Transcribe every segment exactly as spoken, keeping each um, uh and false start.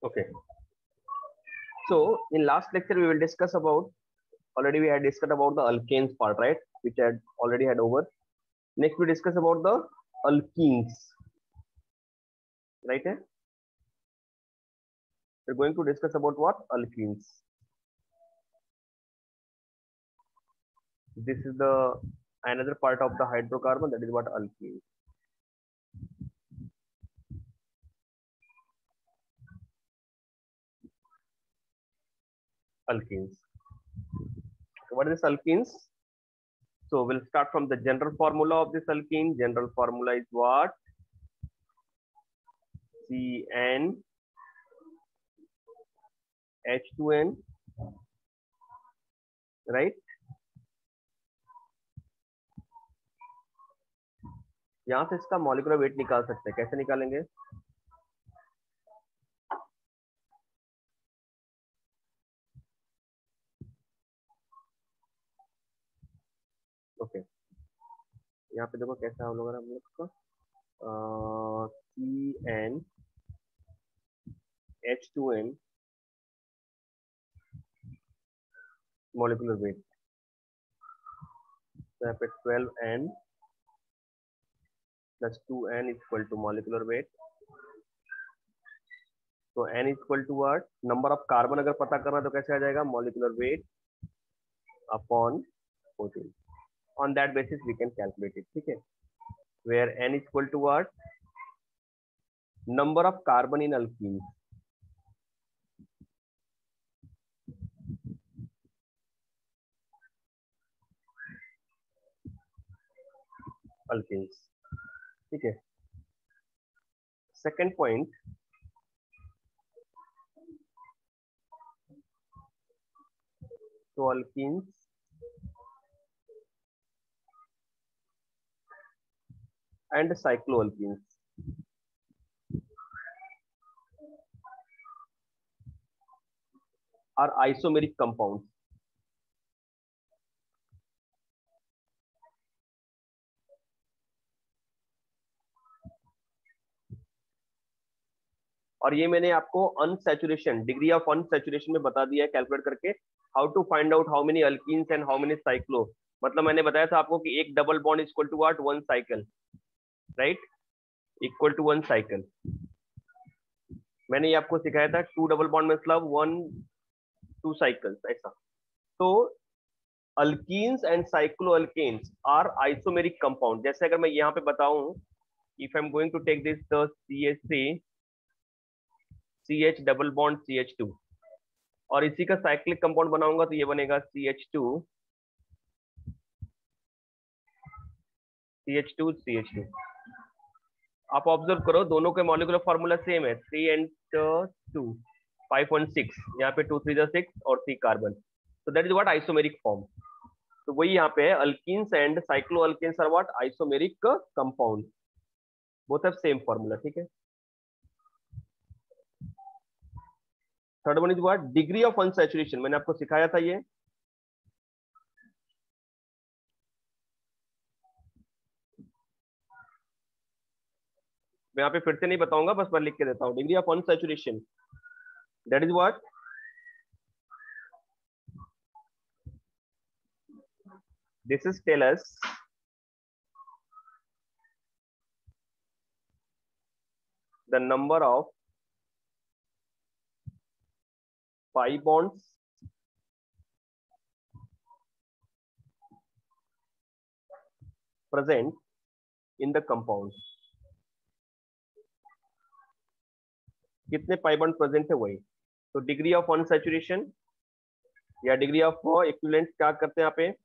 Okay. So in last lecture we will discuss about, already we had discussed about the alkanes part, right? Which I had already had over. Next we discuss about the alkenes, right? We're going to discuss about what? Alkenes. This is the another part of the hydrocarbon, that is what alkene. Alkenes. What is this alkenes? So we'll start from the general formula of this alkene. General formula is what? C N H two N, right? यहां से इसका molecular weight निकाल सकते हैं. कैसे निकालेंगे? Okay okay. यहाँ पे देखो कैसा हम लोग हम लोग का C n H two n molecular weight, तो यहाँ पे twelve n plus two n equal to molecular weight. तो n equal to what? Number of carbon अगर पता करना तो कैसे आ जाएगा? Molecular weight upon fourteen. On that basis we can calculate it. ठीक है, where n equal to what? Number of carbon in alkene. Alkenes. ठीक है. सेकेंड पॉइंट, तो alkenes and cycloalkenes are isomeric compounds. और ये मैंने आपको अनसैचुरेशन, डिग्री ऑफ अनसैचुरेशन में बता दिया है कैलकुलेट करके. How to find out how many alkenes and how many cyclo. मतलब मैंने बताया था आपको कि एक double bond equal to what? One cycle, right? Equal to one cycle. मैंने ये आपको सिखाया था टू डबल बॉन्ड मतलब वन टू साइकिल्स, ऐसा. तो alkenes and cycloalkanes are isomeric compound. जैसे अगर मैं यहाँ पे बताऊं, if I am going to take this the C H three C H double bond C H two, और इसी का साइक्लिक कंपाउंड बनाऊंगा तो ये बनेगा C H two C H two C H two. आप ऑब्जर्व करो, दोनों के मॉलिक्यूलर फार्मूला सेम है. Three and two, five one six. यहाँ पे टू थ्री जा सिक्स और three carbon. So that is what isomeric form. तो वही यहाँ पे है, alkenes and cycloalkenes are what? Isomeric compound. Both have same formula. ठीक है. Third one is what? Degree of unsaturation. मैंने आपको सिखाया था ये. मैं यहाँ पे फिर से नहीं बताऊंगा, बस मैं लिख के देता हूँ. Degree of unsaturation, that is what? This is tell us the number of pi bonds present in the compound. कितने pi bond present है वही. तो डिग्री ऑफ अनसैचुरेशन या डिग्री ऑफ इक्विवेलेंट क्या करते हैं यहाँ पे?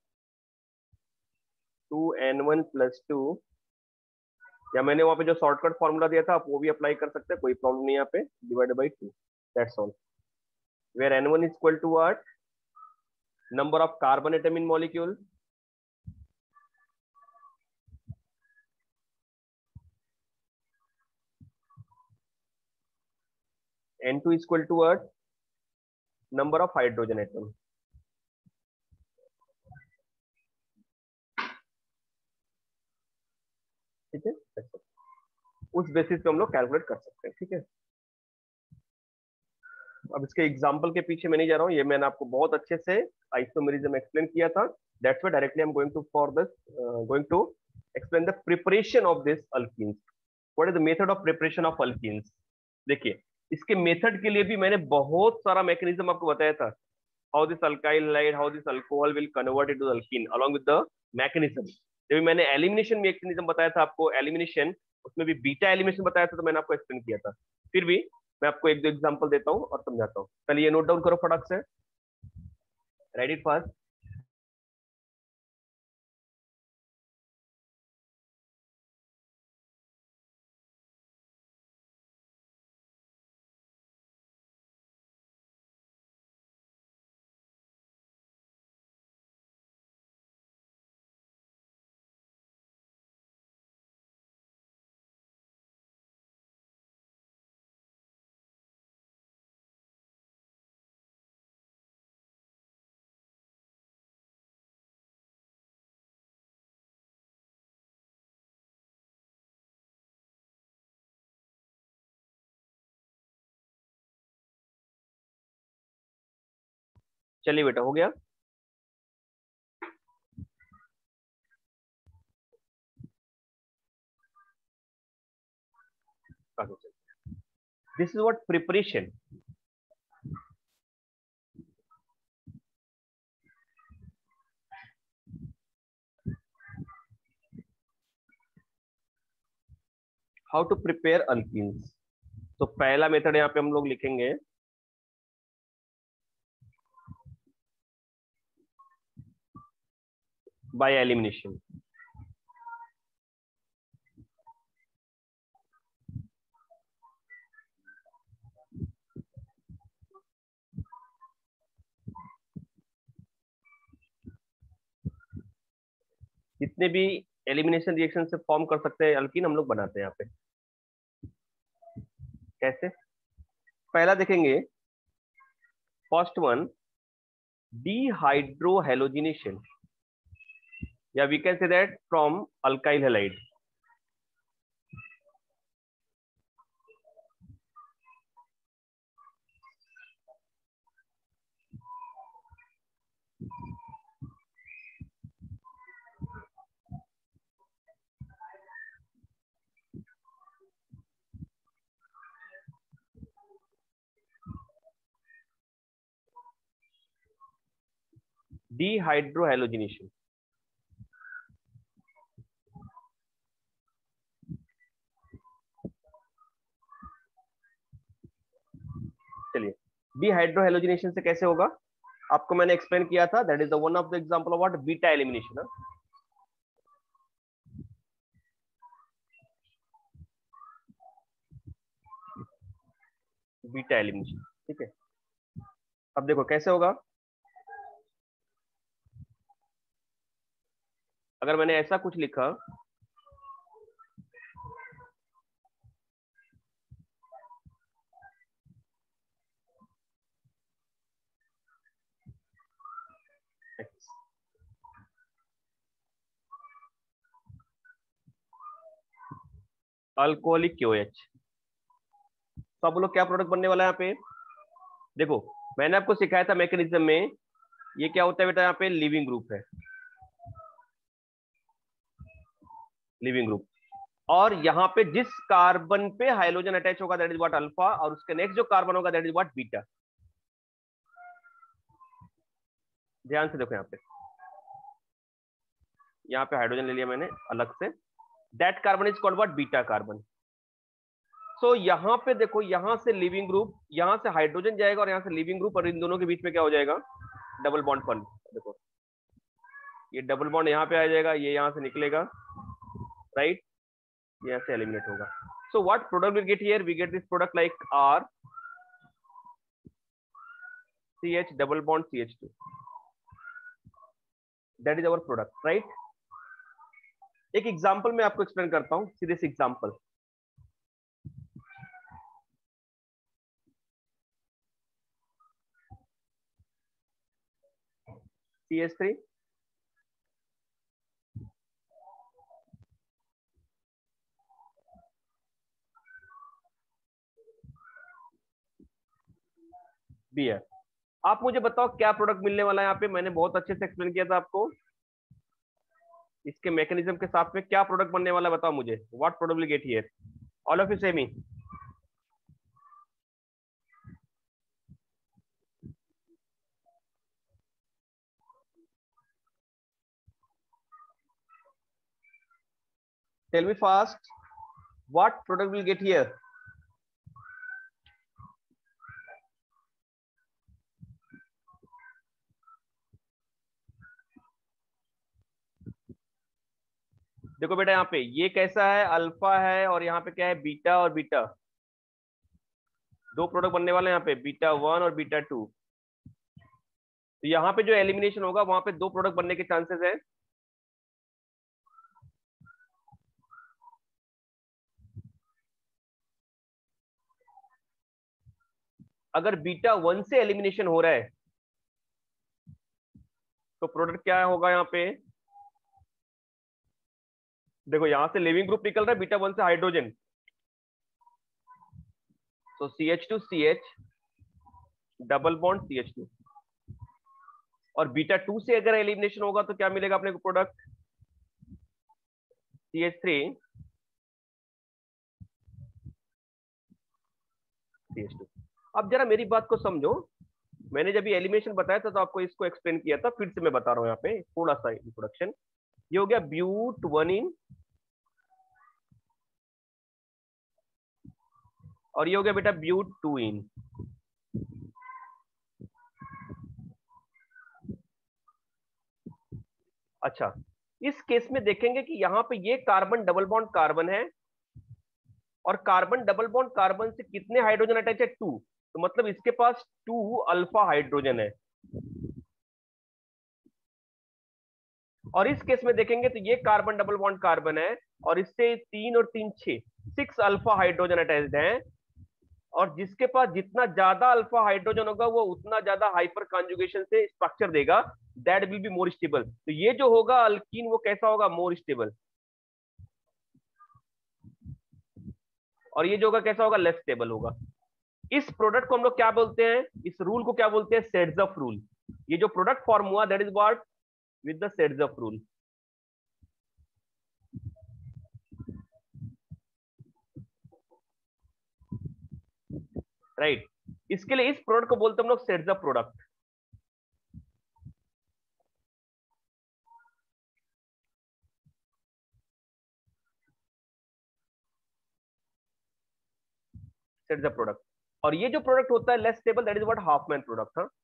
Two n one plus two, या मैंने वहां पे जो शॉर्टकट फॉर्मूला दिया था आप वो भी अप्लाई कर सकते हैं, कोई प्रॉब्लम नहीं. यहाँ पे divided by two, that's all. Where n one is equal to what? Number of carbon atom in molecule, n two is equal to what? Number of hydrogen atom. ठीक है, उस बेसिस पे हम लोग कैलकुलेट कर सकते हैं. ठीक है. अब इसके एग्जाम्पल के पीछे मैं नहीं जा रहा हूँ, ये मैंने आपको बहुत अच्छे से आइसोमेरिज्म एक्सप्लेन किया था। That's why directly I am going to for this going to explain the preparation of this alkenes. What is the method of preparation of alkenes? देखिए, इसके मेथड के लिए भी मैंने बहुत सारा मैकेनिज्म आपको बताया था। How this alkyl halide, how this alcohol will convert into alkene along with the mechanism. जब मैंने एलिमिनेशन मैकेनिज्म बताया था आपको, एलिमिनेशन, उसमें भी बीटा एलिमिनेशन बताया था, तो मैंने आपको एक्सप्लेन किया था। फिर भी मैं आपको एक दो एग्जांपल देता हूं और समझाता हूं। पहले ये नोट डाउन करो फटाक से, राइट इट फास्ट। चलिए बेटा, हो गया। This is what preparation. How to prepare alkenes. तो पहला मेथड यहाँ पे हम लोग लिखेंगे बाय एलिमिनेशन। जितने भी एलिमिनेशन रिएक्शन से फॉर्म कर सकते हैं अल्कीन, हम लोग बनाते हैं यहाँ पे। कैसे? पहला देखेंगे, फर्स्ट वन, डिहाइड्रोहेलोजिनेशन, या we can say that from alkyl halide. Dehydrohalogenation. चलिए, डिहाइड्रोहेलोजिनेशन से कैसे होगा, आपको मैंने एक्सप्लेन किया था। That is the one of the example of what, beta elimination. Beta elimination, ठीक है। अब देखो कैसे होगा। अगर मैंने ऐसा कुछ लिखा, अल्कोहलिक क्यूएच, तो आप लोग क्या प्रोडक्ट बनने वाला है यहाँ पे? देखो, मैंने आपको सिखाया था मैकेनिज्म में, ये क्या होता है बेटा, यहाँ पे लिविंग ग्रुप है, लिविंग ग्रुप। और यहाँ पे जिस कार्बन पे हाइड्रोजन अटैच होगा दैट इज व्हाट अल्फा, और उसके नेक्स्ट जो कार्बन होगा दैट इज व्हाट बीटा। ध्यान से देखो, यहाँ पे यहाँ पे हाइड्रोजन ले लिया मैंने अलग से, that carbon is called what, beta carbon. So यहाँ पे देखो, यहाँ से लिविंग ग्रुप, यहाँ से हाइड्रोजन जाएगा और यहाँ से लिविंग ग्रुप, और इन दोनों के बीच में क्या हो जाएगा, डबल बॉन्ड फॉर्म। देखो, ये डबल बॉन्ड यहाँ पे आ जाएगा, ये यहाँ से निकलेगा, राइट, यहाँ से एलिमिनेट होगा। So what product we get here, we get this product like R C H double bond C H two, that is our product, right. एक एग्जाम्पल मैं आपको एक्सप्लेन करता हूँ, सीधे से example. C H three, B है। आप मुझे बताओ क्या प्रोडक्ट मिलने वाला है यहाँ पे, मैंने बहुत अच्छे से एक्सप्लेन किया था आपको इसके मैकेनिज्म के साथ में क्या प्रोडक्ट बनने वाला है, बताओ मुझे what product will get here, all of you say me. Tell me fast what product will get here. देखो बेटा यहाँ पे ये कैसा है, अल्फा है और यहाँ पे क्या है, बीटा और बीटा, दो प्रोडक्ट बनने वाले हैं यहाँ पे, बीटा वन और बीटा टू। तो यहाँ पे जो एलिमिनेशन होगा वहां पे दो प्रोडक्ट बनने के चांसेस है। अगर बीटा वन से एलिमिनेशन हो रहा है तो प्रोडक्ट क्या होगा यहाँ पे, देखो यहां से लिविंग ग्रुप निकल रहा है बीटा वन से हाइड्रोजन, तो C H two C H double bond C H two, और बीटा टू से अगर एलिमिनेशन होगा तो क्या मिलेगा अपने को product, C H three C H two. अब जरा मेरी बात को समझो, मैंने जब ये एलिमिनेशन बताया था तो आपको इसको एक्सप्लेन किया था, फिर से मैं बता रहा हूं यहाँ पे थोड़ा सा इंट्रोडक्शन। ये हो गया ब्यूट वन इन और ये हो गया बेटा ब्यूट टू इन। अच्छा, इस केस में देखेंगे कि यहाँ पे ये कार्बन डबल बॉन्ड कार्बन है और कार्बन डबल बॉन्ड कार्बन से कितने हाइड्रोजन अटैच है, टू, तो मतलब इसके पास टू अल्फा हाइड्रोजन है। और इस केस में देखेंगे तो ये कार्बन डबल बॉन्ड कार्बन है और इससे तीन और तीन छह, सिक्स अल्फा हाइड्रोजन अटैच्ड है, और जिसके पास जितना ज्यादा अल्फा हाइड्रोजन होगा वो उतना ज्यादा हाइपर कॉन्जुगेशन से स्ट्रक्चर देगा, that will be more stable. तो ये जो होगा अल्कीन वो कैसा होगा, मोर स्टेबल, और ये जो होगा कैसा होगा, लेस स्टेबल होगा। इस प्रोडक्ट को हम लोग क्या बोलते हैं, इस रूल को क्या बोलते हैं, सेड्जफ रूल। ये जो प्रोडक्ट फॉर्म हुआ that is what, with the Saytzeff rule, right. इसके लिए इस प्रोडक्ट को बोलते हैं हम लोग सेड्जफ प्रोडक्ट। सेड्जफ प्रोडक्ट, और ये जो प्रोडक्ट होता है less stable, that is what Hofmann product. हाँ,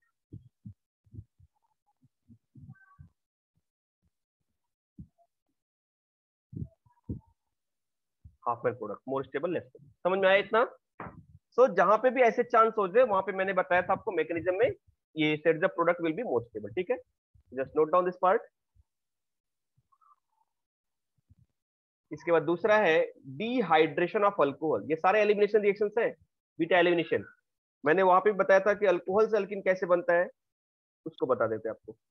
Hofmann product, more stable less stable, समझ में आया इतना। सो so, जहां पे भी ऐसे चांस हो जाए वहां पे मैंने बताया था आपको मैकेनिज्म में, ये Saytzeff product will be more stable, ठीक है, just note down this part. इसके बाद दूसरा है डिहाइड्रेशन ऑफ अल्कोहल, ये सारे एलिमिनेशन रिएक्शंस है, बीटा एलिमिनेशन। मैंने वहां पे बताया था कि अल्कोहल से अल्किन कैसे बनता है, उसको बता देते हैं आपको।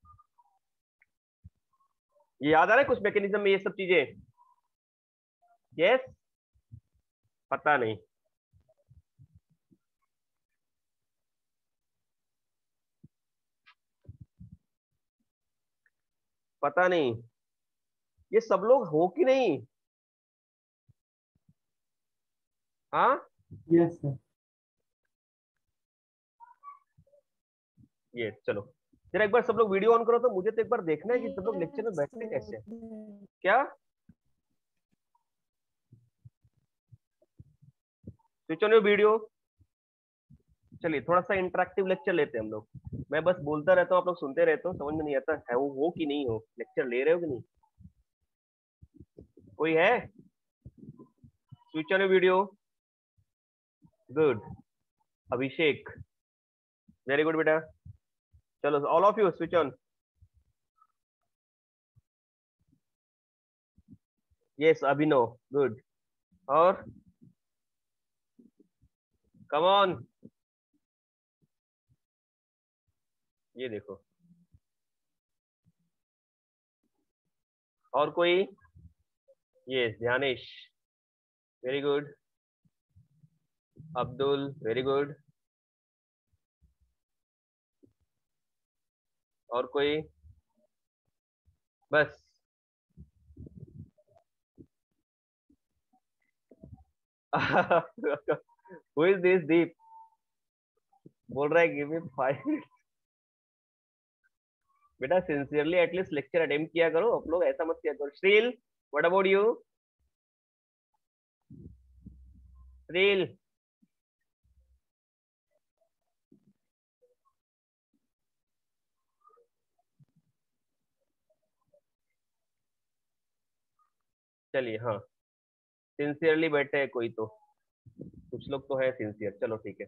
ये याद आ रहा है कुछ मैकेनिज्म में ये सब चीजें, यस, पता नहीं, पता नहीं ये सब लोग हो कि नहीं, हाँ, यस सर। ये चलो जरा एक बार सब लोग वीडियो ऑन करो, तो मुझे तो एक बार देखना है कि सब लोग लेक्चर में बैठते कैसे हैं। क्या, स्विच ऑन योर वीडियो। चलिए थोड़ा सा इंटरेक्टिव लेक्चर लेते हैं हम लोग, मैं बस बोलता रहता हूँ आप लोग सुनते रहते हो, समझ में नहीं आता है वो हो कि नहीं हो, लेक्चर ले रहे हो कि नहीं, कोई है, switch on your video, good, Abhishek, very good बेटा, चलो all of you switch on, yes Abhinav, good, और कम ऑन, ये देखो, और कोई, yes Dhyanesh, very good, Abdul, very good, और कोई? बस हु इज दिस दीप? बोल रहा है गिव मी फाइव। बेटा सिंसियरली एटलीस्ट लेक्चर अटेम्प्ट किया करो, आप लोग ऐसा मत किया करो। Shreel, what about you? Shreel, चलिए हाँ, सिंसियरली बैठे हैं कोई तो, कुछ लोग तो है सिंसियर। चलो ठीक है,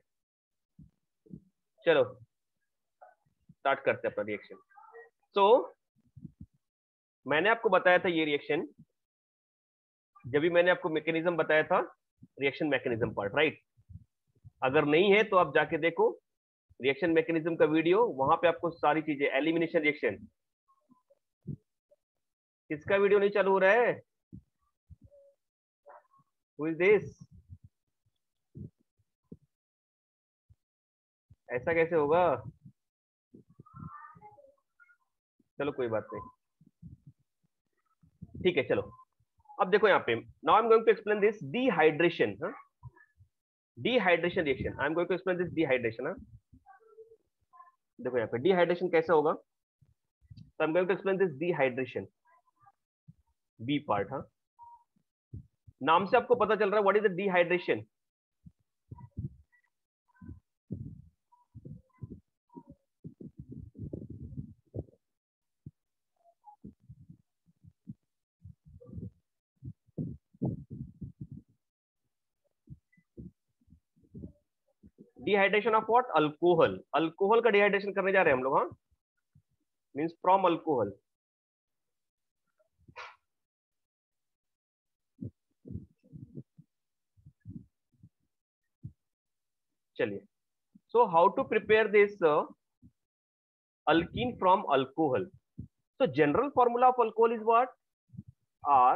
चलो स्टार्ट करते हैं अपना रिएक्शन। सो मैंने आपको बताया था ये रिएक्शन, जब भी मैंने आपको मैकेनिज्म बताया था, रिएक्शन मैकेनिज्म पार्ट, राइट? अगर नहीं है तो आप जाके देखो रिएक्शन मैकेनिज्म का वीडियो, वहां पे आपको सारी चीजें, एलिमिनेशन रिएक्शन। किसका वीडियो नहीं चालू हो रहा है? Who is this? ऐसा कैसे होगा? चलो कोई बात नहीं, ठीक है। चलो अब देखो यहाँ पे, now I am going to explain this dehydration. Dehydration reaction, I am going to explain this dehydration. देखो यहाँ पे डिहाइड्रेशन कैसा होगा, तो I am going to explain this dehydration, B part. हाँ, नाम से आपको पता चल रहा है what is the dehydration. Dehydration of what? Alcohol. Alcohol का डिहाइड्रेशन करने जा रहे हैं हम लोग। हाँ, मींस फ्रॉम अल्कोहल। चलिए, so how to prepare this alkene from alcohol? So general formula of alcohol is what? R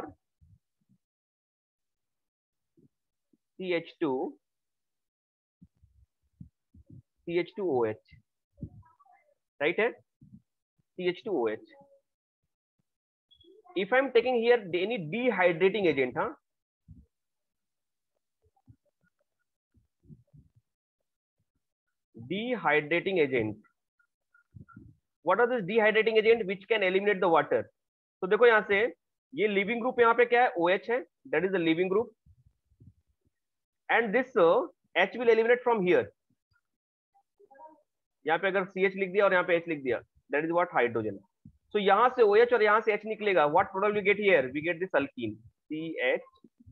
C H two C H two O H, right है? C H two O H. If I am taking here any dehydrating agent, huh? Dehydrating agent. What are the dehydrating agent which can eliminate the water? तो देखो यहां से, ये leaving group यहाँ पे क्या है? OH है, that is the living group, and this uh, H will eliminate from here. यहाँ पे अगर C H लिख दिया और यहाँ पे H लिख दिया, that is what? Hydrogen. So यहाँ से OH और यहाँ से H निकलेगा, what product we get here? We get this alkene, C H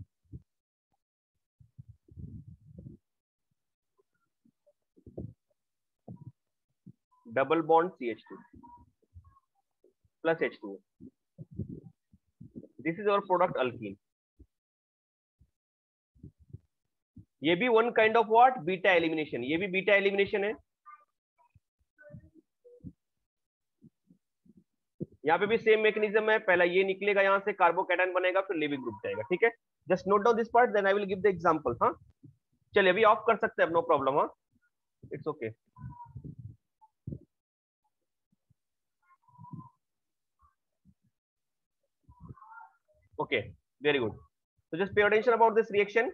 double bond C H two plus H two O. This is our product alkene. ये भी one kind of what? Beta elimination. ये भी beta elimination है। यहाँ पे भी same mechanism है, पहला ये निकलेगा, यहाँ से कार्बोकैटायन बनेगा, फिर लिविंग ग्रुप जाएगा। ठीक है, just note down this part, then I will give the example. हाँ, चलिए अभी ऑफ कर सकते हैं, नो प्रॉब्लम। हाँ, it's okay. Okay, very good. तो just pay attention about this reaction.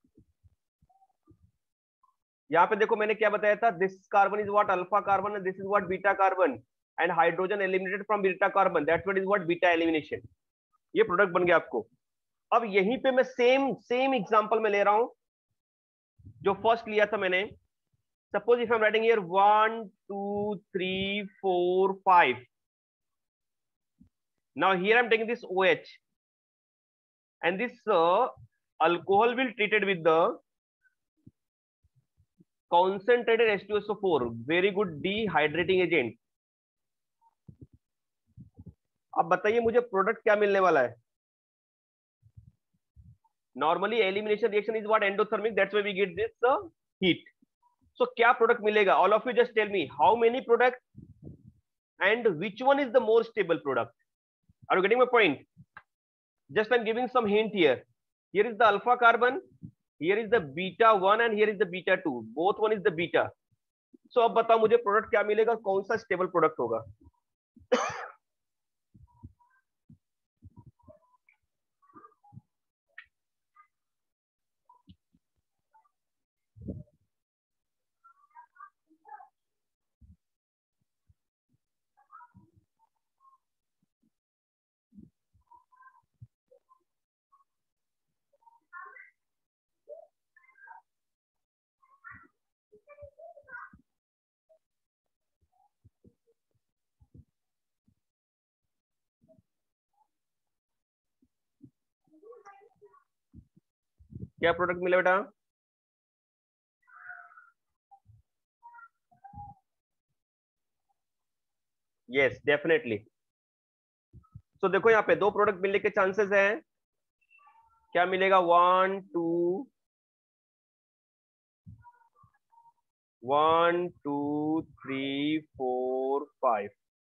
यहाँ पे देखो मैंने क्या बताया था, this carbon is what? Alpha carbon, and this is what? Beta carbon, and hydrogen eliminated from beta carbon, that's what is what? Beta elimination. ये product बन गया आपको। अब यहीं पे मैं सेम सेम एग्जांपल में ले रहा हूं जो फर्स्ट लिया था मैंने। Suppose if I am writing here one two three four five, now here I am taking this OH, and this uh, alcohol will treated with the concentrated H two S O four, very good dehydrating agent। अब बताइए मुझे product क्या मिलने वाला है? Normally elimination reaction is what? Endothermic, that's why we get this heat. So क्या product मिलेगा? All of you just tell me how many product and which one is the more stable product? Are you getting my point? Just I'm giving some hint here. Here is the alpha carbon, here is the beta one, and here is the beta two. Both one is the beta. So अब बताओ मुझे product क्या मिलेगा, कौन सा stable product होगा? क्या product मिला बेटा? Yes definitely. तो देखो यहाँ पे दो प्रोडक्ट मिलने के चांसेस हैं। क्या मिलेगा? One two one two three four five.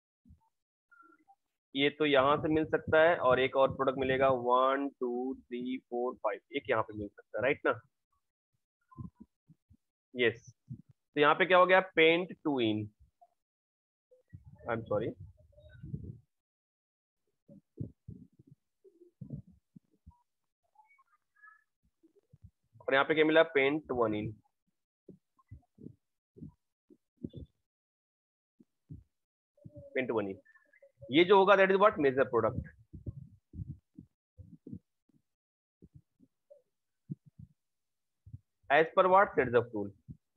ये तो यहां से मिल सकता है और एक और प्रोडक्ट मिलेगा one two three four five, एक यहाँ पे मिल सकता है, राइट ना? यस। तो यहाँ पे क्या हो गया? Pent two ene, I am sorry, और यहाँ पे क्या मिला? Pent one ene. Pent one ene, ये जो होगा that is what? Major product. As per what? Saytzeff's rule,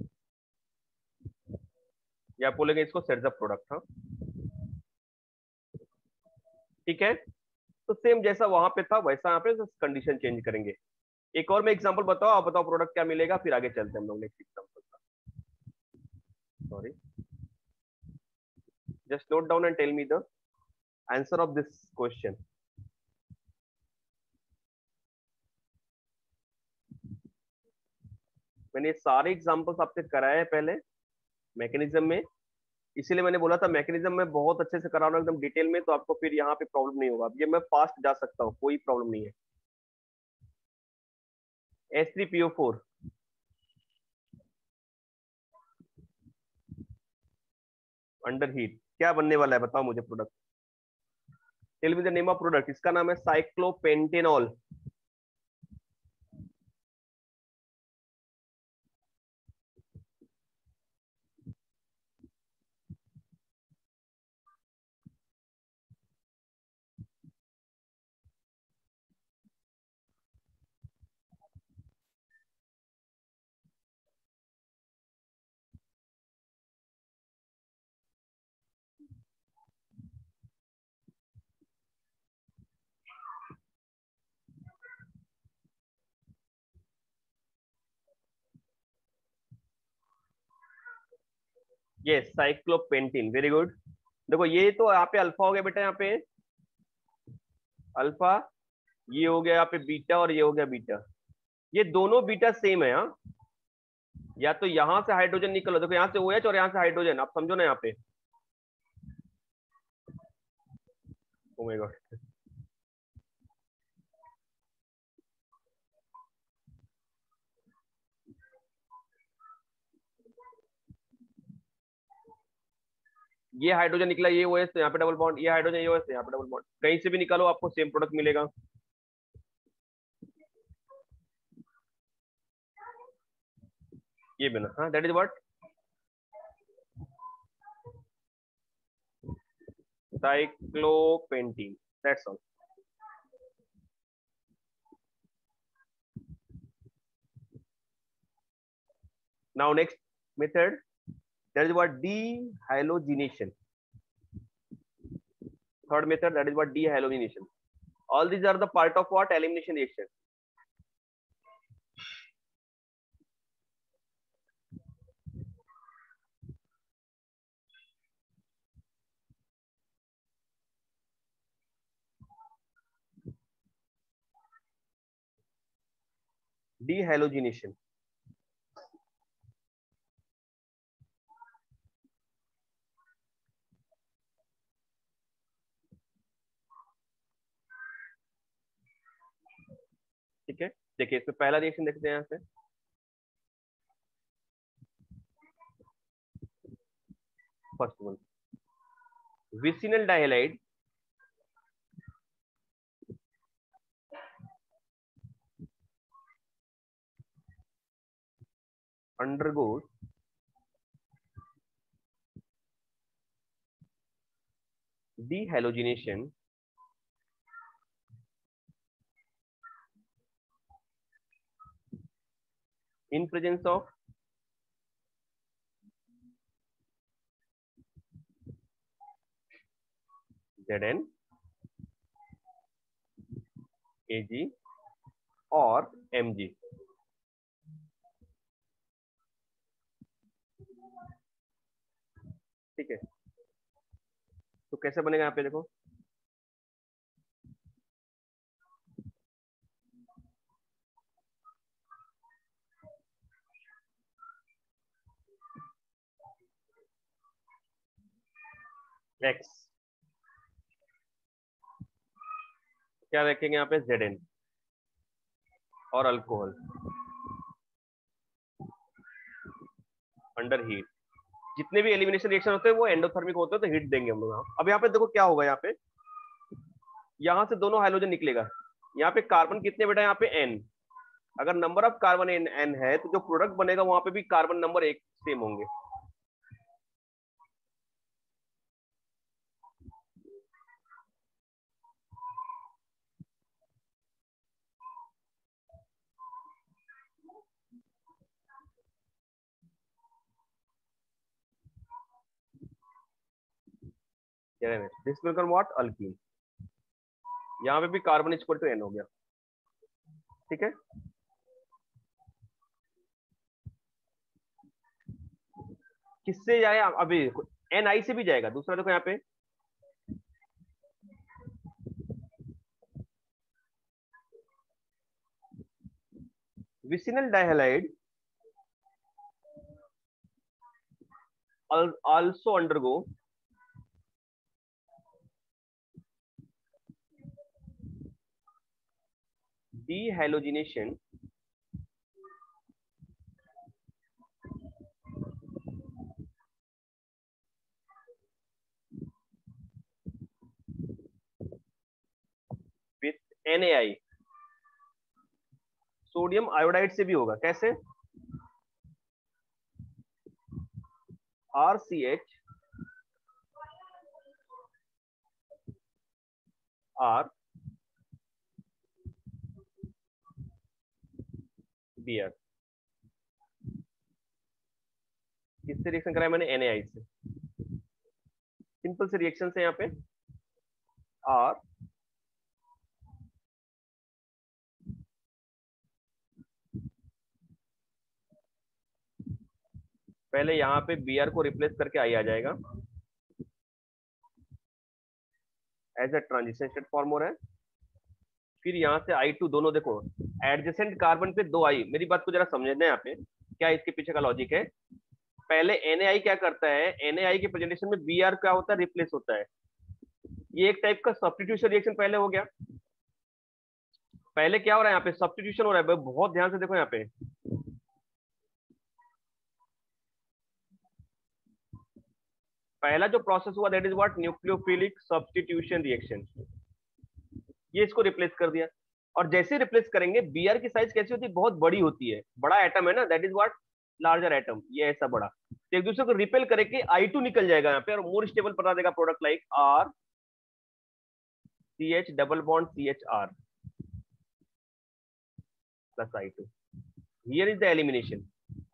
या आप बोलेंगे इसको सेट्स प्रोडक्ट। हाँ ठीक है। तो सेम जैसा वहां पे था वैसा यहाँ पे कंडीशन चेंज करेंगे। एक और मैं एग्जांपल बताओ, आप बताओ प्रोडक्ट क्या मिलेगा, फिर आगे चलते हैं हम लोग नेक्स्ट एग्जांपल का। Sorry, just note down and tell me the answer of this question. मैंने सारे एग्जांपल्स आपसे कराए हैं पहले मैकेनिज्म में, इसीलिए मैंने बोला था मैकेनिज्म में बहुत अच्छे से करा रहा हूं एकदम डिटेल में, तो आपको फिर यहाँ पे प्रॉब्लम नहीं होगा। ये मैं फास्ट जा सकता हूँ, कोई प्रॉब्लम नहीं है। H three P O four, under heat क्या बनने वाला है बताओ मुझे product. Tell me the name of product. इसका नाम है cyclopentanol. Yes cyclopentene, very good. देखो ये तो यहाँ पे अल्फा हो गया बेटा, यहाँ पे अल्फा, ये हो गया यहाँ पे बीटा और ये हो गया बीटा। ये दोनों बीटा सेम है। हाँ, या तो यहां से हाइड्रोजन निकलो, देखो यहाँ से ओ एच और यहाँ से हाइड्रोजन, आप समझो ना यहाँ पे। ओ माय गॉड, ये हाइड्रोजन निकला, ये ओ एच, यहाँ पे डबल बॉन्ड, ये हाइड्रोजन, ये ओ एच, यहाँ पे डबल बॉन्ड, कहीं से भी निकालो आपको सेम प्रोडक्ट मिलेगा। ये बिना, हाँ that is what? Cyclopentene, that's all. Now next method, that is what dehalogenation. Third method, that is what dehalogenation. All these are the part of what? Elimination reaction. Dehalogenation. ठीक है, देखिए इसमें पहला reaction देखते हैं यहाँ से। First one, vicinal dihalide undergoes dehalogenation in presence of Zn, Ag और Mg। ठीक है, तो कैसे बनेगा यहाँ पे देखो, X क्या रखेंगे यहाँ पे Zn और अल्कोहल अंडर हीट। जितने भी एलिमिनेशन रिएक्शन होते हैं वो एंडोथर्मिक होते हैं, तो हीट देंगे हम लोग। अब यहाँ पे देखो क्या होगा, यहाँ पे यहाँ से दोनों हाइड्रोजन निकलेगा, यहाँ पे कार्बन कितने बेटा, यहाँ पे एन। अगर number of carbon N N है तो जो प्रोडक्ट बनेगा वहां पे भी कार्बन नंबर एक सेम होंगे। This will become what, alkene. यहाँ पे भी कार्बन इक्वल टू एन हो गया। ठीक है, किससे जाएगा अभी, एन आई से भी जाएगा। दूसरा देखो यहाँ पे vicinal dihalide also undergo dehalogenation with N A I। Sodium iodide से भी होगा, कैसे, R C H R B R. किससे रिएक्शन कराया मैंने, एन ए आई से। सिंपल से रिएक्शन से यहाँ पे आर पहले यहाँ पे बी आर को रिप्लेस करके आई आ जाएगा as a transition state form हो रहा है। फिर यहाँ से आई टू, दोनों देखो एडजेसेंट कार्बन पे दो आई। मेरी बात को जरा समझना है यहाँ पे, क्या इसके पीछे का लॉजिक है। पहले एन ए आई क्या करता है, एन ए आई के प्रेजेंटेशन में बी आर क्या होता है, रिप्लेस होता है। ये एक टाइप का सब्स्टिट्यूशन रिएक्शन पहले हो गया। पहले क्या हो रहा है यहाँ पे, सब्स्टिट्यूशन हो रहा है। बहुत ध्यान से देखो यहाँ पे, पहला जो प्रोसेस हुआ that is what, nucleophilic substitution reaction. ये इसको रिप्लेस कर दिया। और जैसे रिप्लेस करेंगे, बीआर की साइज कैसी होती है, बहुत बड़ी होती है, बड़ा एटम है ना, that is what, larger atom. ये ऐसा बड़ा, तो एक दूसरे को रिपेल करके आई टू निकल जाएगा यहाँ पे और मोर स्टेबल बता देगा product like R C H double bond C H R plus I two. Here is the elimination.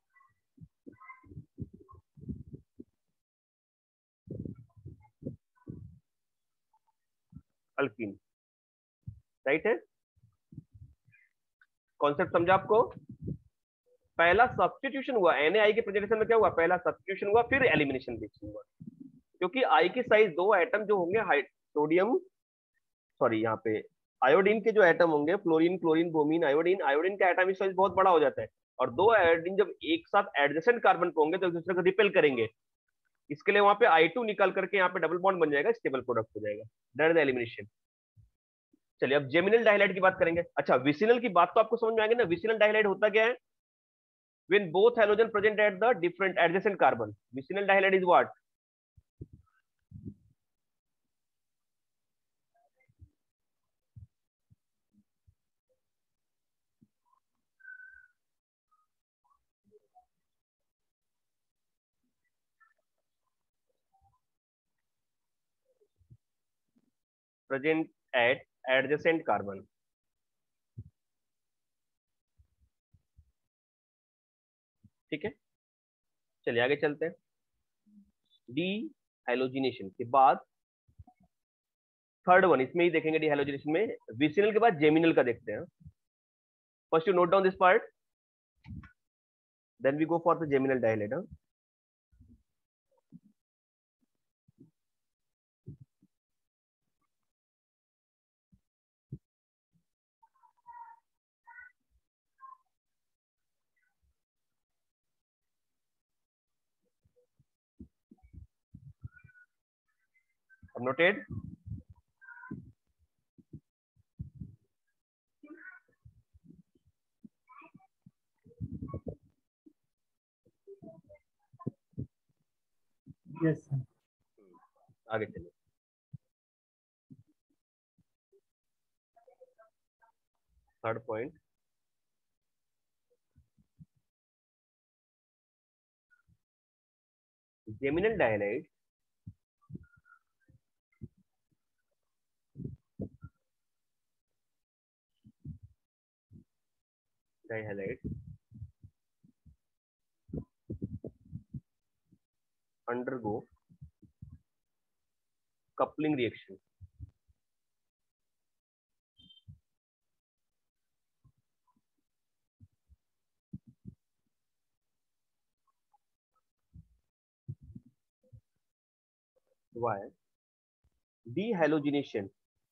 Alkene, right है। कॉन्सेप्ट समझा आपको। पहला सब्स्टिट्यूशन हुआ एन ए आई के प्रेजेंटेशन में, क्या हुआ, पहला सब्स्टिट्यूशन हुआ, फिर एलिमिनेशन रिएक्शन हुआ। क्योंकि आई की साइज, दो एटम जो होंगे सोडियम सॉरी यहाँ पे आयोडीन के जो एटम होंगे, fluorine chlorine bromine iodine, iodine का एटॉमिक साइज बहुत बड़ा हो जाता है। और दो आयोडीन जब एक साथ एडजेसेंट कार्बन पे होंगे तो एक दूसरे को रिपेल करेंगे। इसके लिए वहां पे आई टू निकाल करके यहाँ पे डबल बॉन्ड बन जाएगा, स्टेबल प्रोडक्ट हो जाएगा, दैट इज एलिमिनेशन। चलिए अब जेमिनल डाइहाइलाइड की बात करेंगे। अच्छा, विसिनल की बात तो आपको समझ में आ गई ना। विसिनल डाइहाइलाइड होता क्या है, when both halogen present at the different adjacent carbon, vicinal dihalide is what, present at adjacent carbon. ठीक है, चलिए आगे चलते हैं। डी हाइलोजिनेशन के बाद थर्ड वन, इसमें ही देखेंगे डी हाइलोजिनेशन में। विसिनल के बाद जेमिनल का देखते हैं। First you note down this part, then we go for the geminal dihalide. Noted. Yes sir. आगे चलिए। Third point, geminal dihalide dihalide undergo coupling reaction. Why? Dehalogenation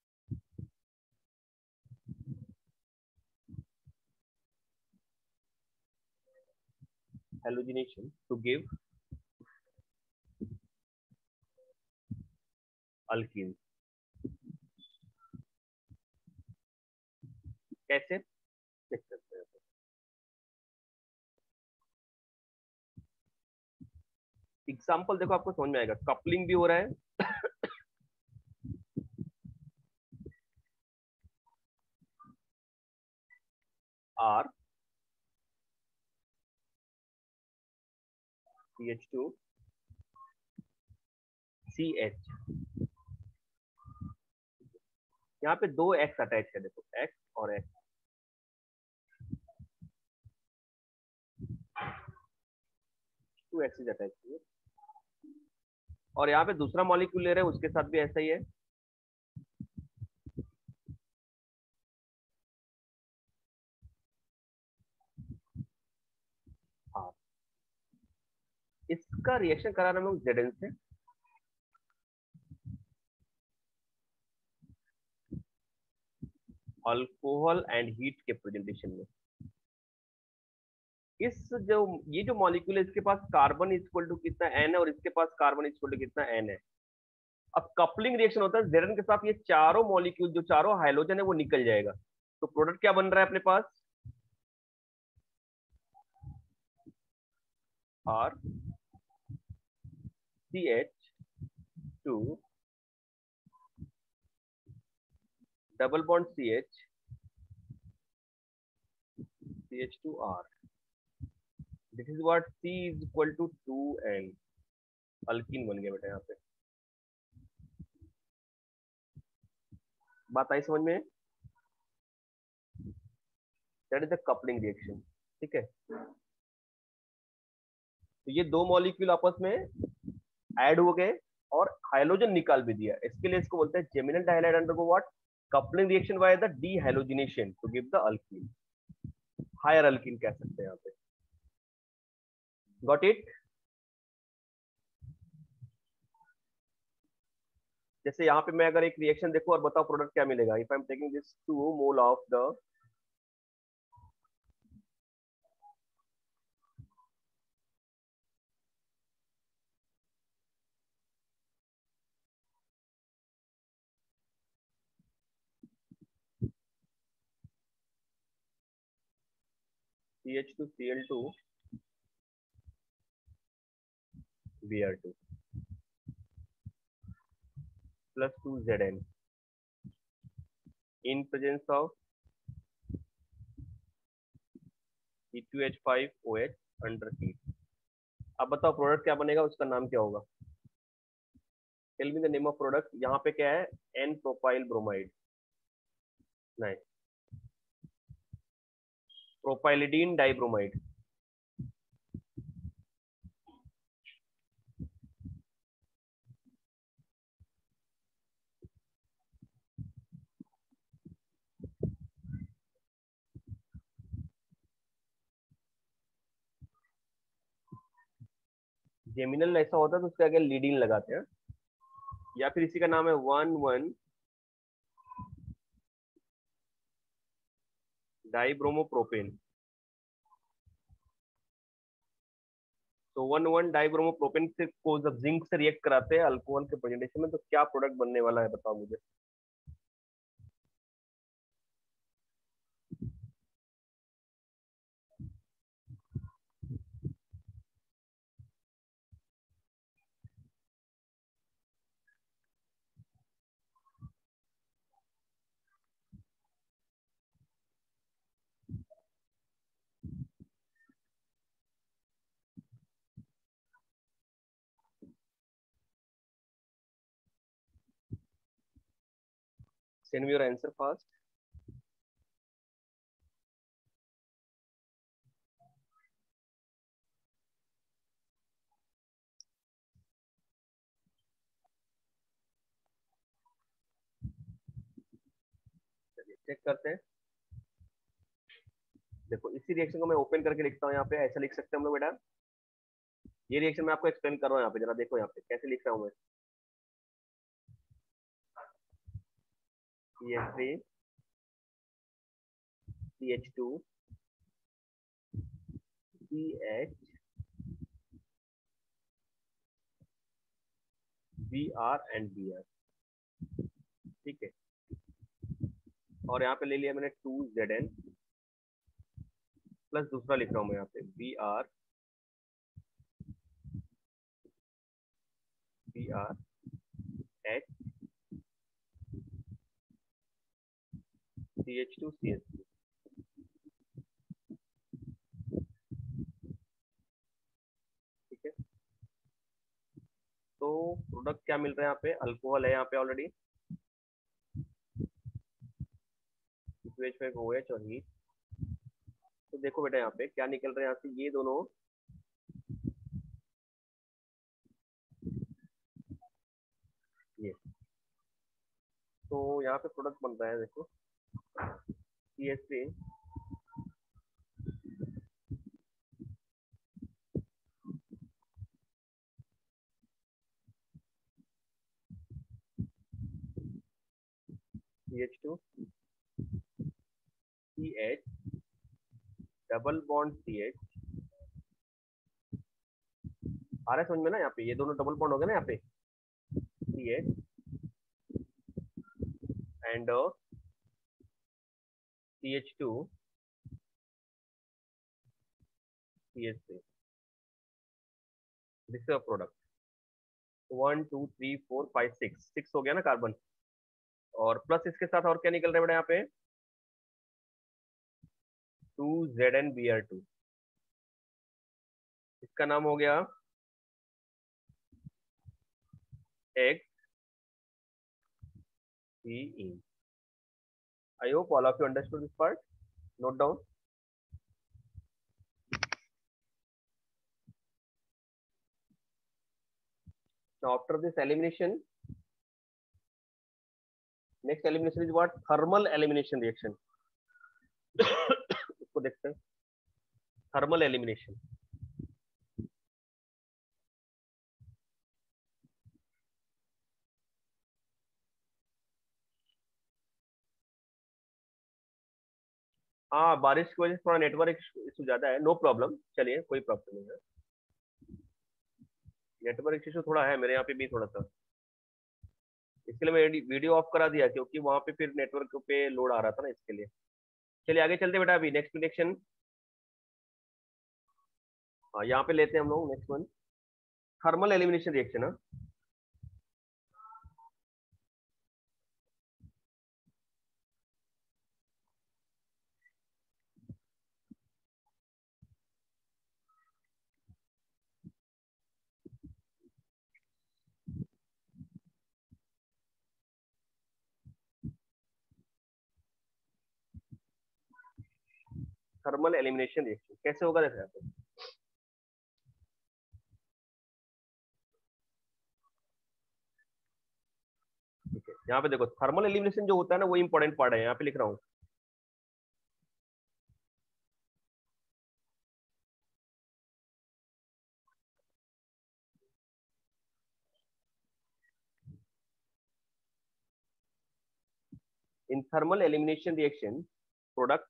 halogenation to give alkenes. कैसे check करते हैं? Example देखो, आपको समझ में आएगा। कपलिंग भी हो रहा है, R C H two C H, यहाँ पे दो एक्स अटैच है, देखो एक्स और एक्स, टू एक्सिस अटैच है। और यहाँ पे दूसरा मॉलिक्यूल ले रहे हैं, उसके साथ भी ऐसा ही है। हाँ, इसका रिएक्शन करा रहे हैं जेड एन से, अल्कोहल एंड हीट के प्रेजेंटेशन में। इस जो ये जो मॉलिक्यूल है, इसके पास कार्बन इक्वल टू कितना एन है, और इसके पास कार्बन इक्वल टू कितना एन है। अब कपलिंग रिएक्शन होता है जेड एन के साथ, ये चारों मॉलिक्यूल जो चारों हाइड्रोजन है वो निकल जाएगा। तो प्रोडक्ट क्या बन रहा है अपने पास? R C H two double bond C H C H two R. This is what C is equal to two N, alkene बन गया बेटा। यहाँ पे बात आई समझ में? That is the coupling reaction. ठीक है, तो ये दो मॉलिक्यूल आपस में ऐड हो गए और हाइड्रोजन निकाल भी दिया। इसके लिए इसको बोलते हैं geminal dihalide undergo what? Coupling reaction by the dehydrogenation to give the alkene, higher alkene कह सकते हैं यहाँ पे। Got it? जैसे यहाँ पे मैं अगर एक रिएक्शन देखूं और बताओ प्रोडक्ट क्या मिलेगा। If I am taking this two mole of the C H two C L two B R two plus two Z N in presence of C two H five O H under heat। अब बताओ product क्या बनेगा, उसका नाम क्या होगा? Tell me the name of product. यहाँ पे क्या है, एन प्रोपाइल ब्रोमाइड, नहीं, प्रोपाइलिडीन डाइब्रोमाइड। जेमिनल ऐसा होता है तो उसके आगे लीडिन लगाते हैं, या फिर इसी का नाम है वन वन डाइब्रोमोप्रोपेन। तो वन वन डाइब्रोमोप्रोपेन से को जब जिंक से रिएक्ट कराते हैं अल्कोहल के प्रेजेंटेशन में, तो क्या प्रोडक्ट बनने वाला है बताओ मुझे। Send me your answer fast. चलिए चेक करते हैं। देखो इसी रिएक्शन को मैं ओपन करके लिखता हूँ, यहाँ पे ऐसा लिख सकते हैं हम लोग बेटा। ये रिएक्शन मैं आपको एक्सप्लेन कर रहा हूँ, यहाँ पे जरा देखो यहाँ पे कैसे लिख रहा हूँ मैं। C H three C H two C H B R and B R, ठीक है। और यहाँ पे ले लिया मैंने टू जेड एन प्लस दूसरा लिख रहा हूँ मैं यहाँ पे B R B R H C H two C H two, ठीक है। तो प्रोडक्ट क्या मिल रहा है यहाँ पे, अल्कोहल है यहाँ पे ऑलरेडी, OH और हीट। तो देखो बेटा यहाँ पे क्या निकल रहा है यहाँ से, ये दोनों ये, तो यहाँ पे प्रोडक्ट बन रहा है देखो C H three C H two C H double bond C H, आ रहा है समझ में ना। यहाँ पे ये दोनों डबल बॉन्ड हो गए ना यहाँ पे, C H and C H two C H three, this is product. One two three four five six, six हो गया ना कार्बन। और प्लस इसके साथ और क्या निकल रहा है बेटा यहाँ पे, two Z N B R two, इसका नाम हो गया X C E. I hope all of you understood this part, note down. Now after this elimination, next elimination is what? Thermal elimination reaction. इसको देखते हैं, थर्मल एलिमिनेशन। हाँ बारिश की वजह से थोड़ा नेटवर्क इशू ज्यादा है, नो प्रॉब्लम, चलिए कोई प्रॉब्लम नहीं है। नेटवर्क इशू थोड़ा है मेरे यहाँ पे भी थोड़ा सा, इसके लिए मैं वीडियो ऑफ करा दिया क्योंकि वहां पे फिर नेटवर्क पे लोड आ रहा था ना, इसके लिए। चलिए आगे चलते बेटा, अभी नेक्स्ट प्रेडिक्शन। हाँ यहाँ पे लेते हैं हम लोग next one, thermal elimination reaction. हाँ थर्मल एलिमिनेशन रिएक्शन कैसे होगा देखो यहाँ पे। ठीक है, यहाँ पे देखो थर्मल एलिमिनेशन जो होता है ना वो इंपॉर्टेंट पार्ट है, यहाँ पे लिख रहा हूँ। In thermal elimination reaction, product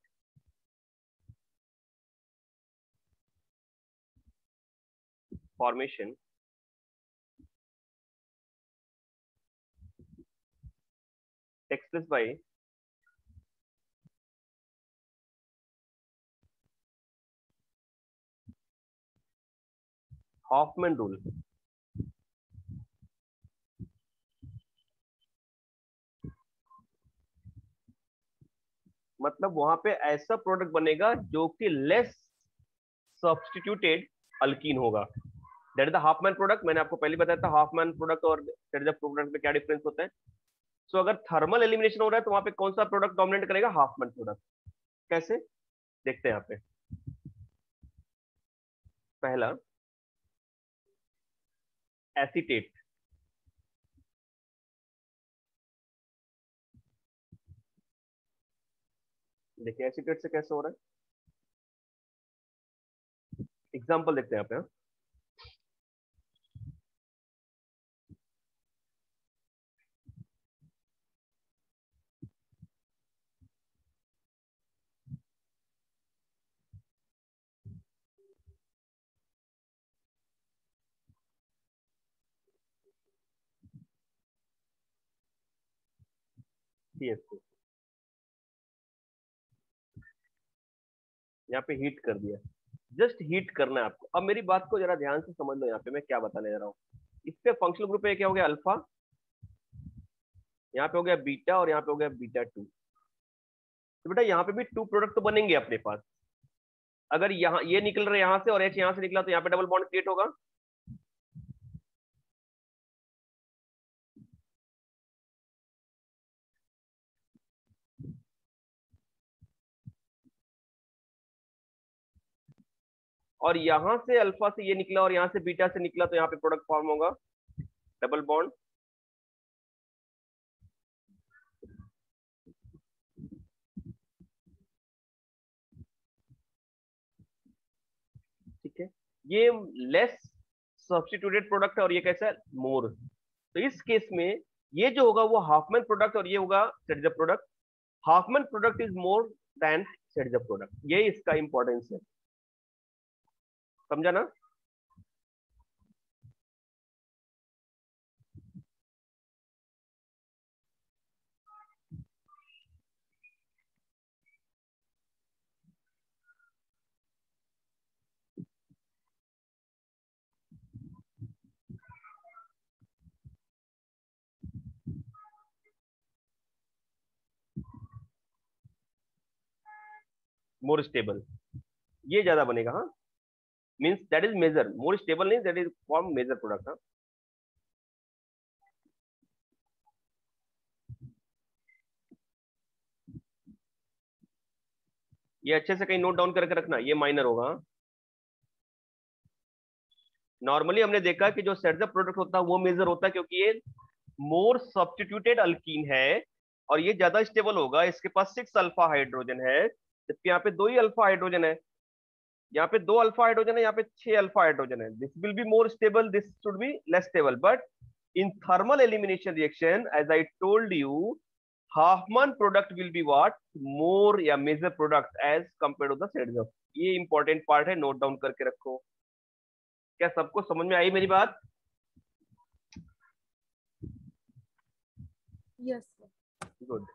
formation takes place by Hoffman rule. मतलब वहां पे ऐसा प्रोडक्ट बनेगा जो कि लेस सब्स्टिट्यूटेड अल्कीन होगा। That is the Hofmann product. मैंने आपको पहले बताया था हाफमैन प्रोडक्ट और सेडजर प्रोडक्ट में क्या डिफरेंस होता है। सो so, अगर थर्मल एलिमिनेशन हो रहा है तो वहां पे कौन सा प्रोडक्ट डोमिनेट करेगा? Hofmann product. कैसे देखते हैं यहाँ पे। पहला एसीटेट, देखिए एसीटेट से कैसे हो रहा है, एग्जाम्पल देखते हैं यहाँ पे। सी एस को यहाँ पे हीट कर दिया, जस्ट हीट करना है आपको। अब मेरी बात को जरा ध्यान से समझ लो, यहाँ पे मैं क्या बताने जा रहा हूँ। इस पे फंक्शनल ग्रुप पे क्या हो गया? अल्फा, यहाँ पे हो गया बीटा, और यहाँ पे हो गया बीटा टू। तो बेटा यहाँ पे भी टू प्रोडक्ट तो बनेंगे अपने पास। अगर यहाँ ये निकल रहे यहाँ से और एच यहाँ से निकला तो यहाँ पे डबल बॉन्ड क्रिएट होगा। और यहाँ से अल्फा से ये निकला और यहाँ से बीटा से निकला तो यहाँ पे प्रोडक्ट फॉर्म होगा डबल बॉन्ड। ठीक है, ये लेस सब्स्टिट्यूटेड प्रोडक्ट है और ये कैसा है? मोर। तो इस केस में ये जो होगा वो हाफमैन प्रोडक्ट और ये होगा Saytzeff product. Hofmann product is more than Saytzeff product, ये इसका इंपॉर्टेंस है। समझा ना? मोर स्टेबल, ये ज्यादा बनेगा। हाँ, means that is major, more stable नहीं, that is form major product. हाँ, ये अच्छे से कहीं नोट डाउन करके रखना, ये माइनर होगा। नॉर्मली हमने देखा कि जो सेडजर प्रोडक्ट होता है वो मेजर होता है क्योंकि ये मोर सब्स्टिट्यूटेड अल्कीन है और ये ज्यादा स्टेबल होगा। इसके पास सिक्स अल्फा हाइड्रोजन है जबकि यहाँ पे दो ही अल्फा हाइड्रोजन है। यहाँ पे दो अल्फा हाइड्रोजन है, यहाँ पे छह अल्फा हाइड्रोजन है। This will be more stable, this should be less stable. But in thermal elimination reaction as I told you, Hofmann product will be what? More या major product as compare to the Saytzeff. ये important part है, note down करके रखो। क्या सबको समझ में आई मेरी बात? Yes sir. Good.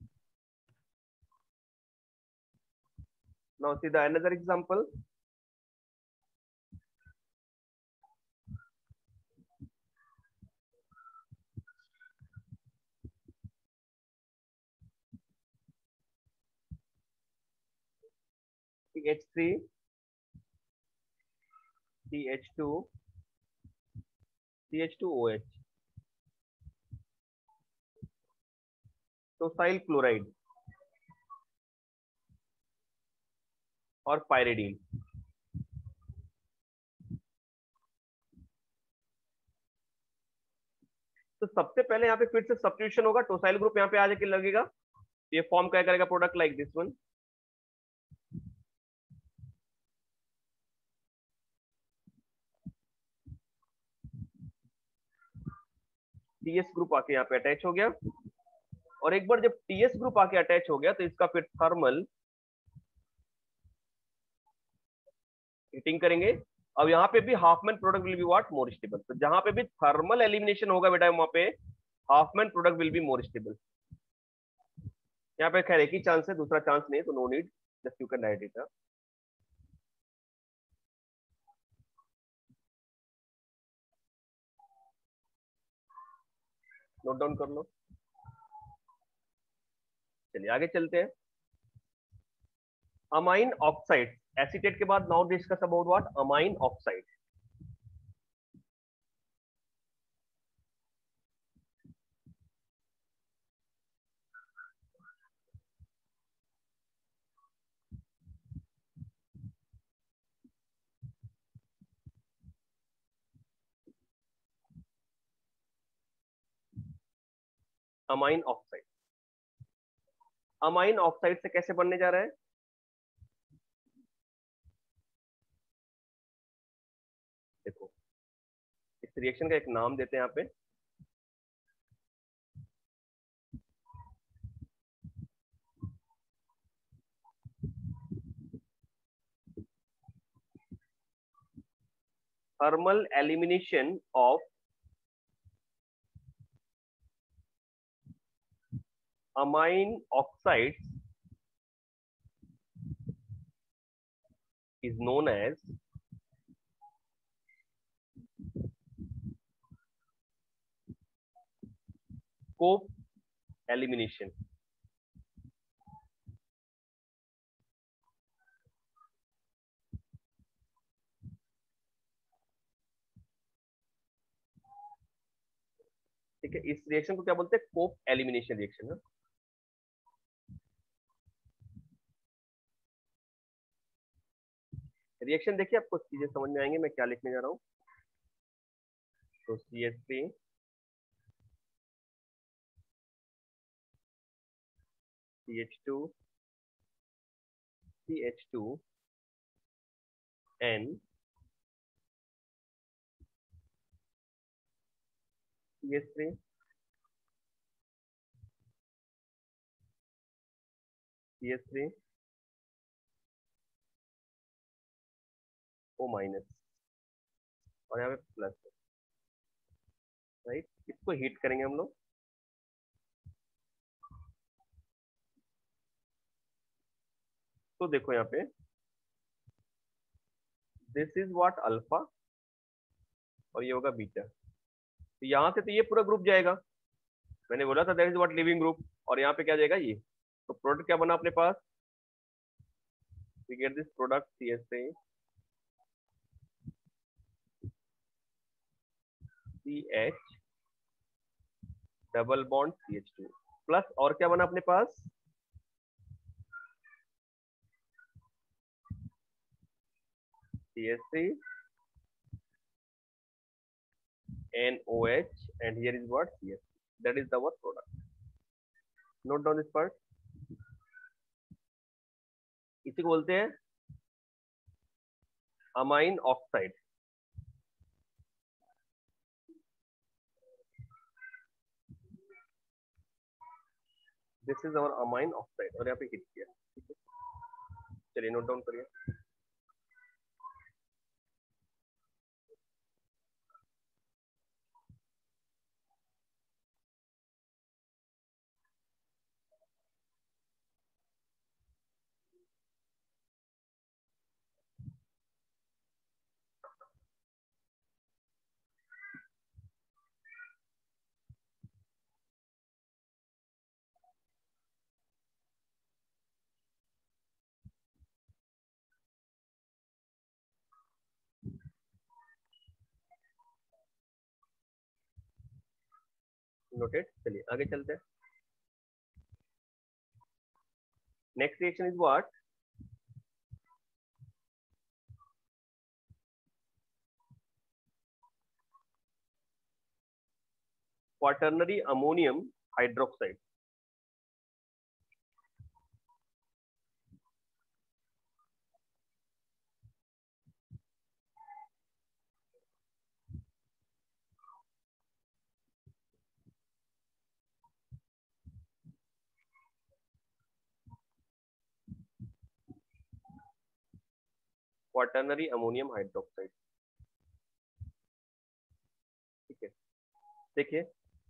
Now see the another example. H three C H two C H to O H, tosyl chloride. और पायरिडीन। तो सबसे पहले यहाँ पे फिर से सब्स्टिट्यूशन होगा, टोसाइल ग्रुप यहाँ पे आ जाके लगेगा, ये फॉर्म क्या करेगा, product like this one. TS group आके यहाँ पे अटैच हो गया, और एक बार जब टीएस ग्रुप आके अटैच हो गया तो इसका फिर थर्मल हीटिंग करेंगे। अब यहाँ पे भी Hofmann product will be what, more stable. तो जहां पे भी थर्मल एलिमिनेशन होगा बेटा वहां पे Hofmann product will be more stable. यहाँ पे खैर एक ही चांस है, दूसरा चांस नहीं, तो no need, just you can write it. Note down कर लो। चलिए आगे चलते हैं। अमाइन ऑक्साइड, एसीटेट के बाद now discuss about what, amine oxide. Amine oxide, amine oxide से कैसे बनने जा रहा है, देखो इस रिएक्शन का एक नाम देते हैं यहाँ पे, thermal elimination of amine oxides is known as Cope elimination। ठीक है, इस रिएक्शन को क्या बोलते हैं, कोप एलिमिनेशन रिएक्शन है। रिएक्शन देखिए आपको चीजें समझ में आएंगे मैं क्या लिखने जा रहा हूँ। तो C H three C H two C H two N C H three C H three O minus, और यहाँ पे प्लस, राइट। इसको हीट करेंगे हम लोग। तो देखो यहाँ पे दिस इज व्हाट अल्फा, और ये होगा बीटा। तो यहाँ से तो ये पूरा ग्रुप जाएगा, मैंने बोला था that is what leaving group, और यहाँ पे क्या जाएगा ये। तो प्रोडक्ट क्या बना अपने पास, we get this product C H three C H double bond C H two plus, और क्या बना अपने पास, C H three N O H, and here is what, C H three, that is our product। note down this part। इसी को बोलते हैं amine oxide. This is our amine oxide, और यहाँ पे हिट किया, ठीक है। चलिए नोट डाउन करिए। नोटेड, चलिए आगे चलते हैं। Next reaction is what, quaternary ammonium hydroxide. Quaternary ammonium hydroxide, ठीक है। देखिए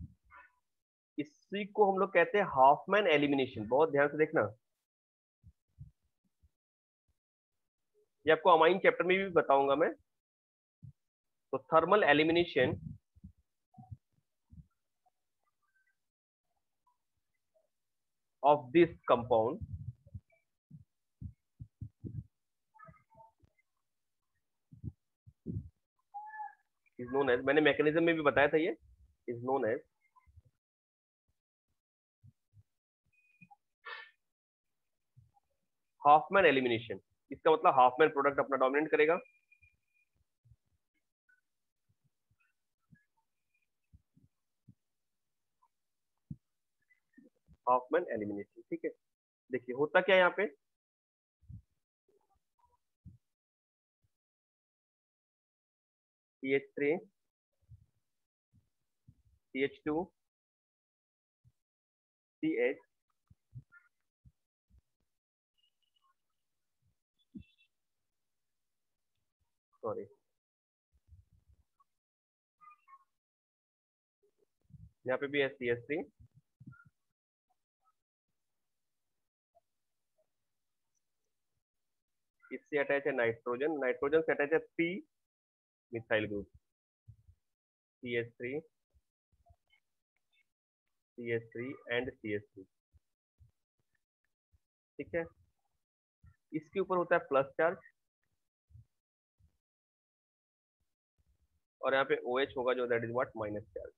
इसी को हम लोग कहते हैं हाफमैन एलिमिनेशन। बहुत ध्यान से देखना, ये आपको अमाइन चैप्टर में भी बताऊंगा मैं। तो thermal elimination of this compound is known as, मैंने मैकेनिज्म में भी बताया था, ये is known as Hofmann elimination. इसका मतलब हाफमैन प्रोडक्ट अपना डोमिनेट करेगा। हाफमैन एलिमिनेशन, ठीक है। देखिए होता क्या है यहाँ पे, C H three C H two C H, sorry यहाँ पे भी है सी एच थ्री, इससे अटैच है नाइट्रोजन, नाइट्रोजन से अटैच है three methyl group, C H three C H three and C H three, ठीक है। इसके ऊपर होता है प्लस चार्ज और यहाँ पे OH होगा जो that is what minus charge.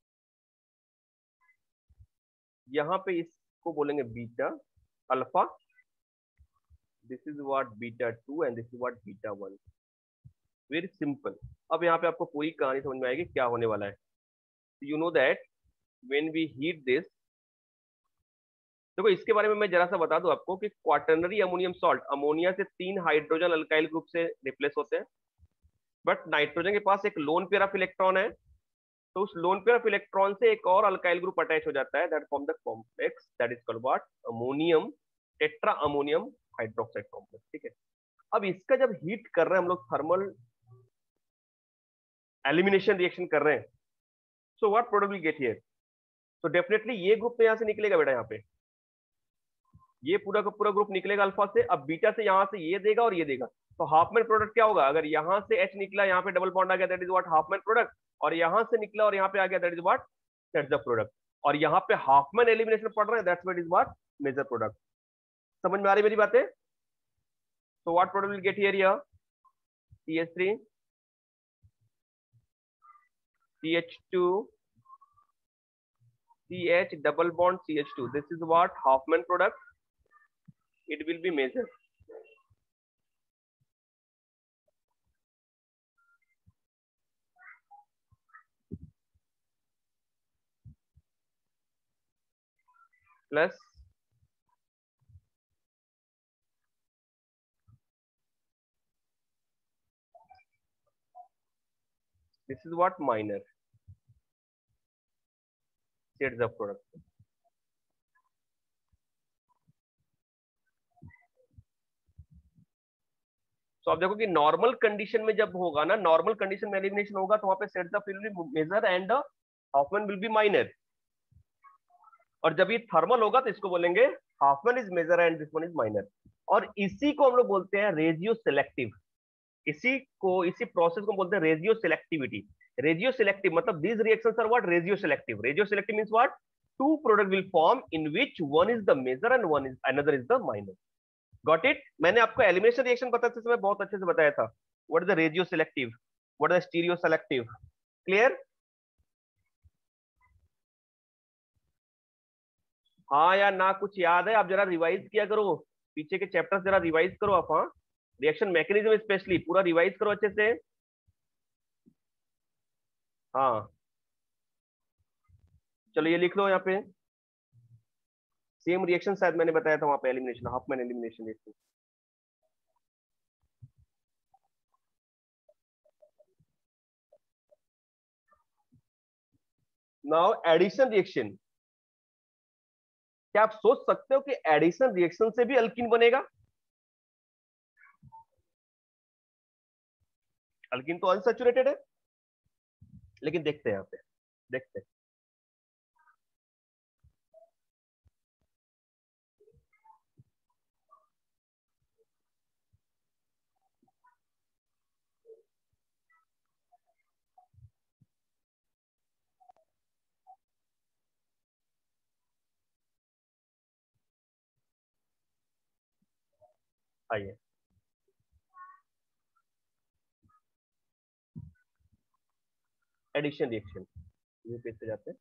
यहाँ पे इसको बोलेंगे beta alpha, this is what beta two and this is what beta one. Very simple. अब यहाँ पे आपको पूरी कहानी समझ में आएगी क्या होने वाला है। You know that when we heat this, देखो इसके बारे में मैं जरा सा बता दूं आपको कि क्वाटर्नरी अमोनियम सॉल्ट अमोनिया से तीन हाइड्रोजन अल्काइल ग्रुप से रिप्लेस होते हैं, बट नाइट्रोजन के पास एक लोन पेयर ऑफ इलेक्ट्रॉन है, तो उस लोन पेयर ऑफ इलेक्ट्रॉन से एक और अल्काइल ग्रुप अटैच हो जाता है, that form the complex that is called what ammonium tetra ammonium hydroxide complex, ठीक है। अब इसका जब हीट कर रहे हैं हम लोग, थर्मल एलिमिनेशन रिएक्शन कर रहे हैं, so what product will get here, तो डेफिनेटली ये ग्रुप तो यहां से निकलेगा बेटा, यहाँ पे ये पूरा का पूरा ग्रुप निकलेगा अल्फा से। अब बीटा से यहां से ये देगा और ये देगा, तो हाफमैन प्रोडक्ट क्या होगा, अगर यहां से H निकला यहाँ पे डबल बॉन्ड आ गया that is what Hofmann product, और यहां से निकला और यहाँ पे आ गया that is what that's the product, और यहाँ पे हाफमैन एलिमिनेशन पढ़ रहे हैं that's what is what major product. समझ में आ रही मेरी बातें? So what product will get here? Here C H three C H two C H double bond C H two. This is what Hoffman product. It will be measured. Plus this is what minor. That's the product. तो आप देखो कि normal condition में जब होगा ना, normal condition में elimination होगा तो वहां पे सेट द फील्ड will be major and Hofmann will be minor, और जब ये थर्मल होगा तो इसको बोलेंगे Hofmann is major and this one is minor, और इसी को हम लोग बोलते हैं रेजियो सिलेक्टिव। इसी को इसी प्रोसेस को बोलते हैं रेजियो सिलेक्टिविटी। रेजियो सिलेक्टिव मतलब these reactions are what regioselective. Regioselective means what two product will form in which one is the major and one is another is the minor. Got it? मैंने आपको elimination reaction बताते समय बहुत अच्छे से बताया था what is the regioselective, what is the stereoselective. Clear? हाँ या ना कुछ याद है? आप जरा रिवाइज किया करो, पीछे के चैप्टर जरा रिवाइज करो आप। हाँ रिएक्शन मैकेनिज्म स्पेशली पूरा रिवाइज करो अच्छे से। हाँ चलो ये लिख लो यहाँ पे, सेम रिएक्शन शायद मैंने बताया था वहां पे, एलिमिनेशन, हाफमैन एलिमिनेशन देखते। नाउ एडिशन रिएक्शन, क्या आप सोच सकते हो कि एडिशन रिएक्शन से भी अल्कीन बनेगा? अल्कीन तो अनसैचुरेटेड है, लेकिन देखते हैं यहाँ पे, देखते हैं। आइए, एडिशन रिएक्शन, ये पेज पे जाते हैं।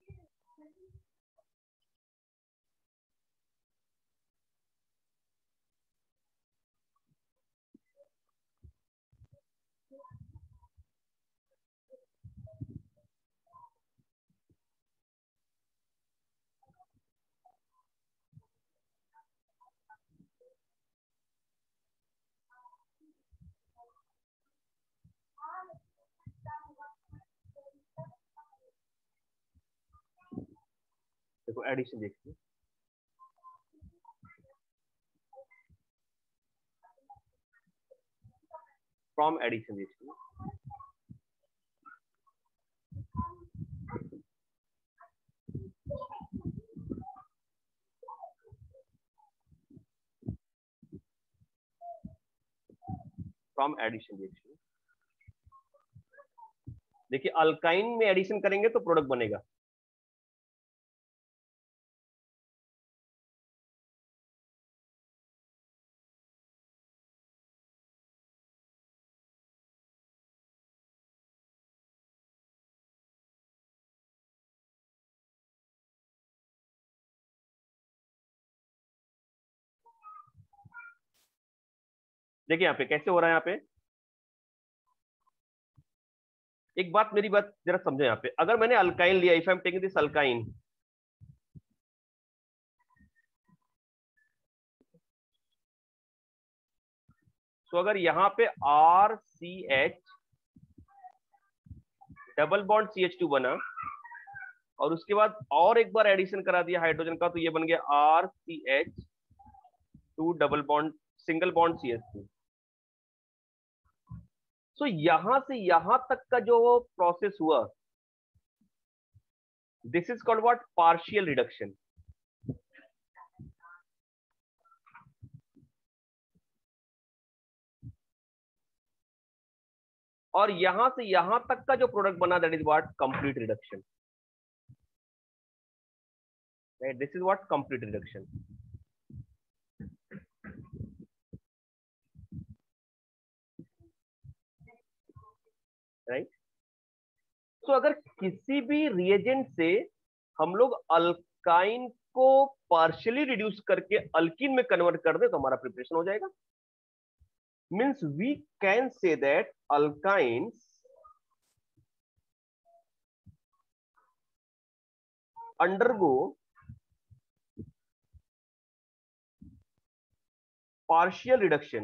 देखो एडिशन देखिए, from addition reaction, from addition reaction. देखिए अल्काइन में एडिशन करेंगे तो प्रोडक्ट बनेगा, देखिए यहाँ पे कैसे हो रहा है। यहाँ पे एक बात, मेरी बात जरा समझो। यहाँ पे अगर मैंने अल्काइन लिया, if I am taking this alkyne, तो अगर यहाँ पे R C H double bond C H two बना, और उसके बाद और एक बार एडिशन करा दिया हाइड्रोजन का, तो ये बन गया R C H two double bond single bond C H two. So यहां से यहां तक का जो प्रोसेस हुआ, this is called what, partial reduction. और यहां से यहां तक का जो प्रोडक्ट बना, that is what, complete reduction. This is what, complete reduction. Right. तो अगर किसी भी रिएजेंट से हम लोग अल्काइन को पार्शियली रिड्यूस करके अल्कीन में कन्वर्ट कर दे, तो हमारा प्रिपरेशन हो जाएगा। Means we can say that alkynes undergo partial reduction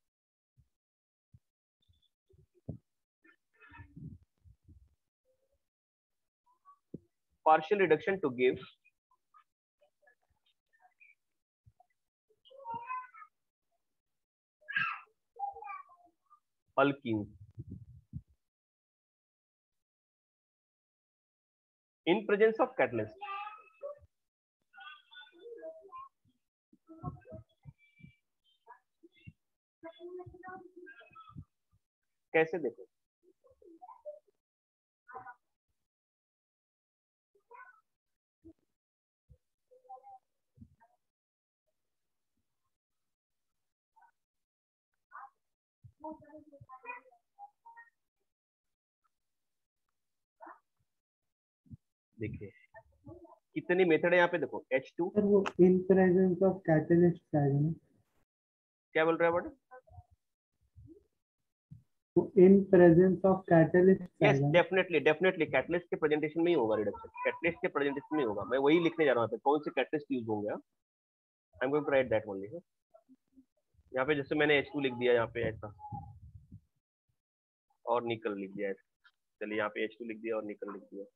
partial reduction to give alkenes in presence of catalyst। कैसे देखो, देखिए कितनी मेथड है यहाँ पे। देखो एच टू, सर वो इन प्रेजेंस ऑफ कैटलिस्ट है ना, क्या बोल रहे हैं बट तो in presence of catalyst yes आएगा। डेफिनेटली डेफिनेटली कैटलिस्ट के प्रेजेंटेशन में ही होगा रिडक्शन, कैटलिस्ट के प्रेजेंटेशन में ही होगा। मैं वही लिखने जा रहा हूँ कौन से कैटलिस्ट यूज होंगे। I am going to write that only. यहाँ पे जैसे मैंने एच टू लिख दिया यहाँ पे ऐसा, और निकल लिख दिया ऐसा। चलिए यहाँ पे एच टू लिख दिया और निकल लिख दिया।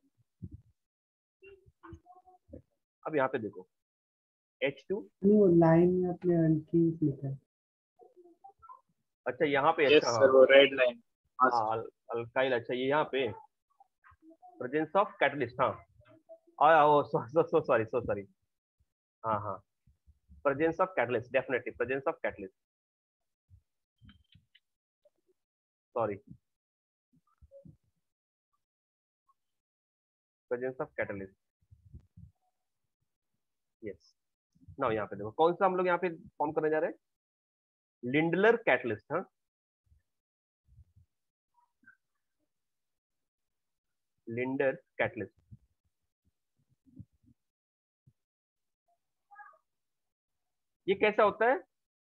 अब यहाँ पे देखो एच टू, नहीं, वो लाइन में अपने अल्कीन्स लिखा है। अच्छा यहाँ पे, यस अच्छा हाँ सर, वो रेड लाइन। हाँ हाँ सर। अल, अल्काइल, अच्छा ये यहाँ पे प्रेजेंस ऑफ कैटलिस्ट, हाँ आ, ओ, सो, सो, सो, सॉरी सो सॉरी हाँ हाँ presence of catalyst, definitely presence of catalyst, sorry presence of catalyst. Yes now यहाँ पे देखो कौन सा हम लोग यहाँ पे फॉर्म करने जा रहे हैं, लिंडलर कैटलिस्ट। हाँ लिंडर कैटलिस्ट। ये कैसा होता है,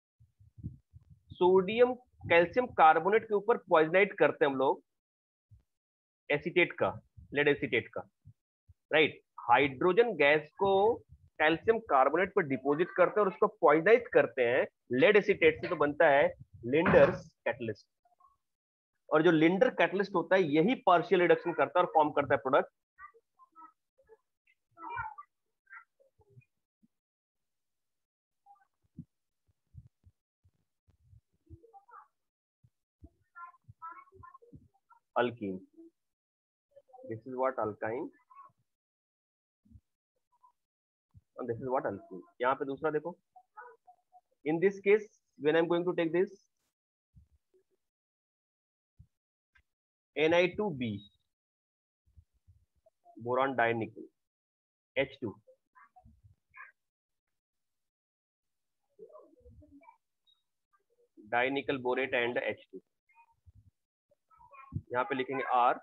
सोडियम कैल्शियम कार्बोनेट के ऊपर पॉइजनाइट करते हैं हम लोग एसीटेट का, लेड एसीटेट का, राइट। हाइड्रोजन गैस को कैल्शियम कार्बोनेट पर डिपॉजिट करते हैं और उसको पॉइजनाइज करते हैं लेड एसीटेट से, तो बनता है लिंडर्स कैटलिस्ट। और जो लिंडर कैटलिस्ट होता है यही पार्शियल रिडक्शन करता है और फॉर्म करता है product alkene. This is what alkyne, this is what alkene. यहाँ पे दूसरा देखो, in this case when I am going to take this N I two B boron dinickel H two, dinickel borate and H two. यहाँ पे लिखेंगे are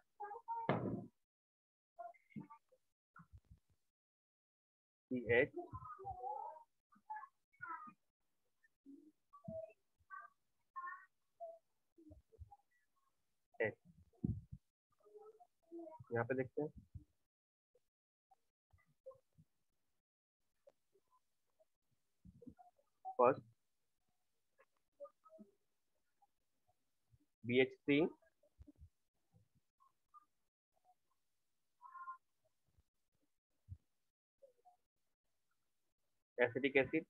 C H H. यहाँ पे देखते हैं first B H three acetic acid,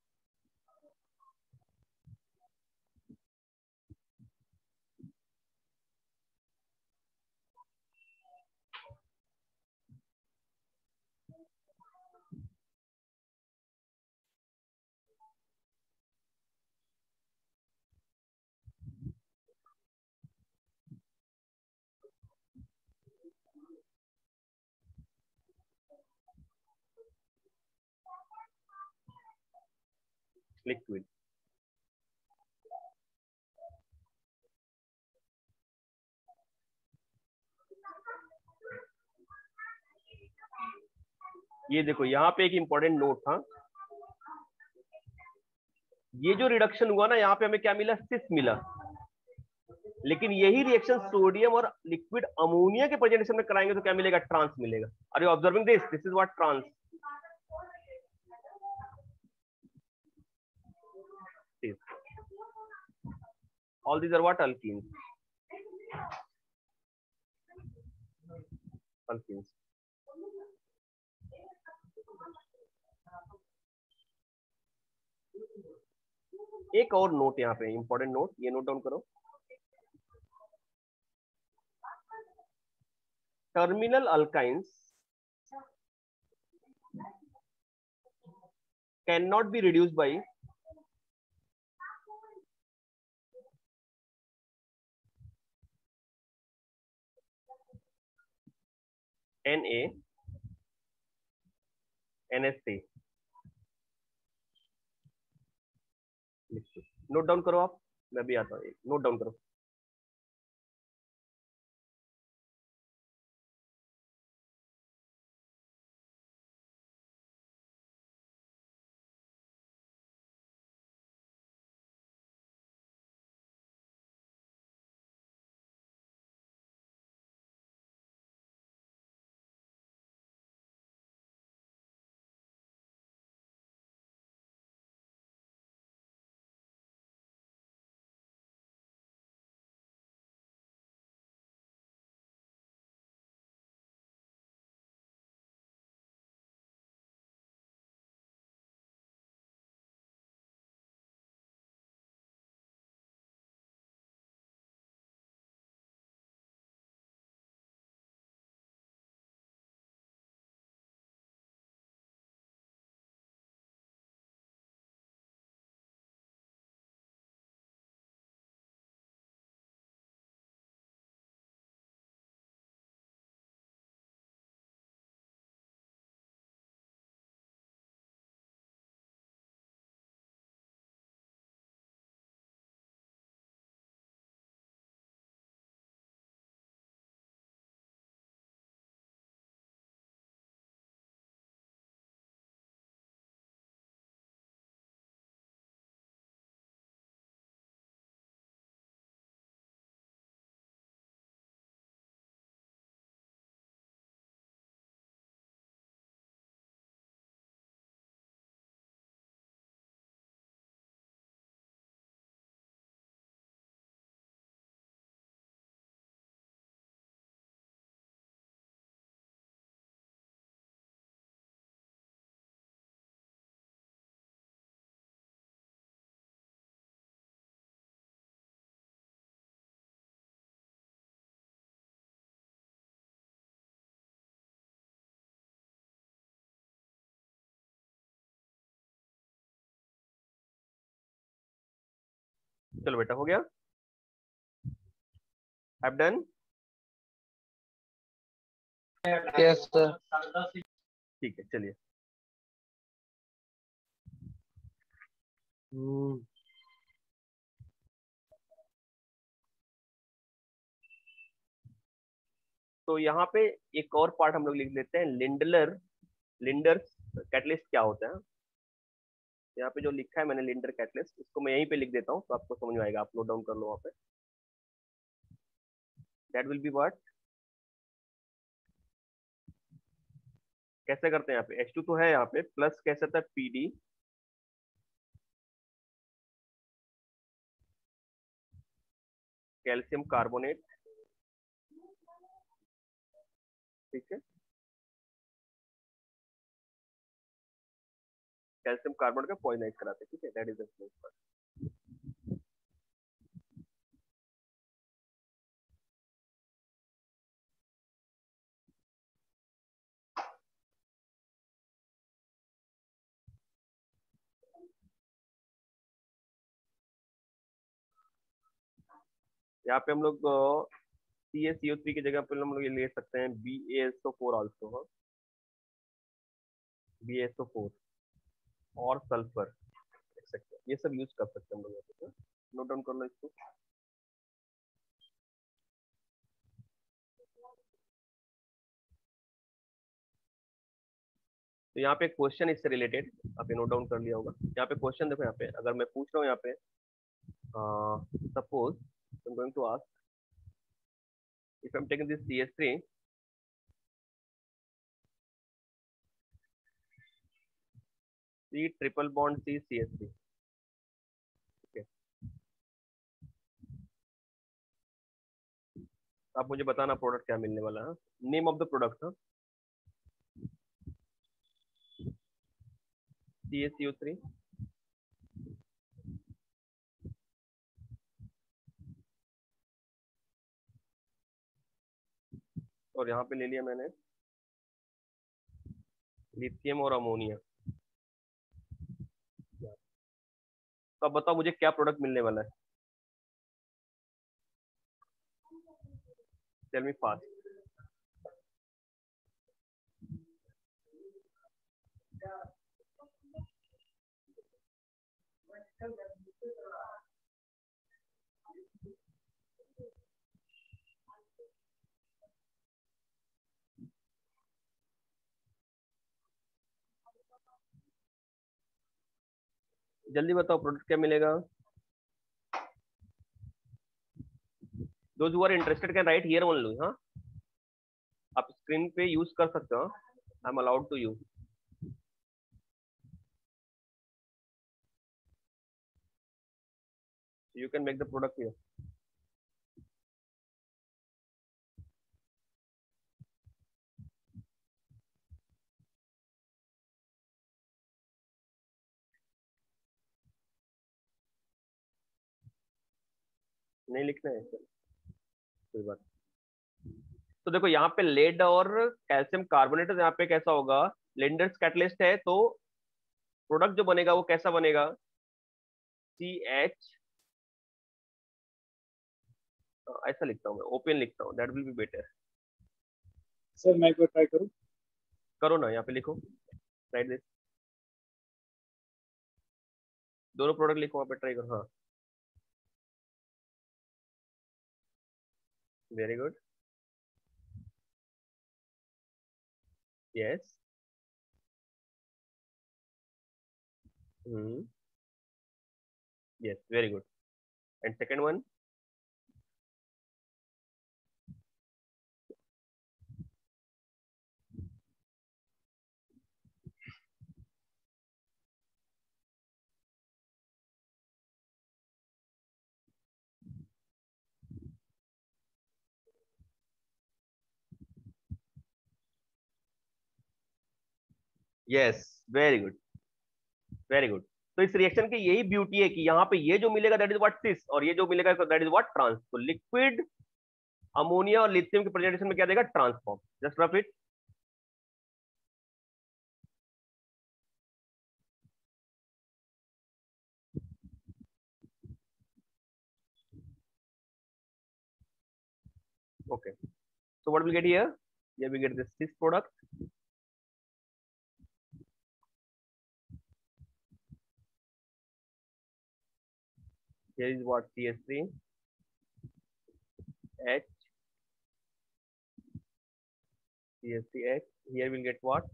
liquid. ये देखो यहाँ पे एक इंपॉर्टेंट नोट था, ये जो रिडक्शन हुआ ना यहाँ पे हमें क्या मिला, सिस मिला, लेकिन यही रिएक्शन सोडियम और लिक्विड अमोनिया के प्रेजेंटेशन में कराएंगे तो क्या मिलेगा, ट्रांस मिलेगा। Are you observing this, this is what trans. All these are what alkenes, alkenes. एक और नोट यहाँ पे इंपॉर्टेंट नोट, ये नोट डाउन करो, terminal alkynes cannot be reduced by Na N H three। Note down करो आप, मैं भी आता हूँ, नोट डाउन करो। चलो बेटा, हो गया, हैव डन। Yes sir. ठीक है, चलिए। हम्म तो यहाँ पे एक और पार्ट हम लोग लिख लेते हैं, लिंडलर लिंडर्स कैटलिस्ट क्या होता है। यहाँ पे जो लिखा है मैंने लिंडर कैटलिस्ट, इसको मैं यहीं पे लिख देता हूँ तो आपको समझ में आएगा, आप नोट डाउन कर लो वहाँ पे। दैट विल बी व्हाट, कैसे करते हैं यहाँ पे, एच टू तो है यहाँ पे, प्लस कैसे था, पी डी कैल्शियम कार्बोनेट, ठीक है, कैल्शियम कार्बोनेट का पॉइजनाइज कराते हैं, ठीक है, दैट इज द यहाँ पे हम लोग सी ए सी ओ थ्री की जगह पे हम लोग ये ले सकते हैं B A S O four also, हाँ, B A S O four और सल्फर लिख सकते हैं, ये सब यूज कर सकते हैं हम लोग यहाँ पे। नोट डाउन कर लो इसको। तो यहाँ पे क्वेश्चन इससे रिलेटेड आपने नोट डाउन कर लिया होगा। यहाँ पे क्वेश्चन देखो, यहाँ पे अगर मैं पूछ रहा हूँ यहाँ पे, suppose I am going to ask, if I am taking this C H three, C triple bond C C H three, ठीक है, आप मुझे बताना प्रोडक्ट क्या मिलने वाला है, नेम ऑफ द प्रोडक्ट है सी ए सी ओ थ्री, और यहाँ पे ले लिया मैंने लिथियम और अमोनिया। तो अब बताओ मुझे क्या प्रोडक्ट मिलने वाला है, टेल मी फास्ट। जल्दी बताओ प्रोडक्ट क्या मिलेगा। Those who are interested can write here only, हाँ, आप स्क्रीन पे यूज कर सकते हो, I am allowed to use. You can make the product here. नहीं लिखना है, कोई बात। तो देखो यहाँ पे लेड और कैल्शियम कार्बोनेट, यहाँ पे कैसा होगा, लिंडर्स कैटलिस्ट है, तो प्रोडक्ट जो बनेगा वो कैसा बनेगा, सी एच, ऐसा लिखता हूँ मैं, ओपन लिखता हूँ, that will be better. Sir मैं एक बार ट्राई करूँ? करो ना, यहाँ पे लिखो, राइट दिस, दोनों प्रोडक्ट लिखो वहाँ पे, ट्राई करो, हाँ, very good, yes, hmm, yes, very good, and second one, yes, very good, very good. तो इस रिएक्शन की यही ब्यूटी है कि यहाँ पे ये जो मिलेगा दैट इज व्हाट सिस, और ये जो मिलेगा दैट इज व्हाट ट्रांस। तो लिक्विड अमोनिया और लिथियम के प्रेजेंटेशन में क्या देगा, transform, just rough it. Okay. So what we'll get here? Here we get this cis product. Here is what C H three H C H three H. Here we'll get what?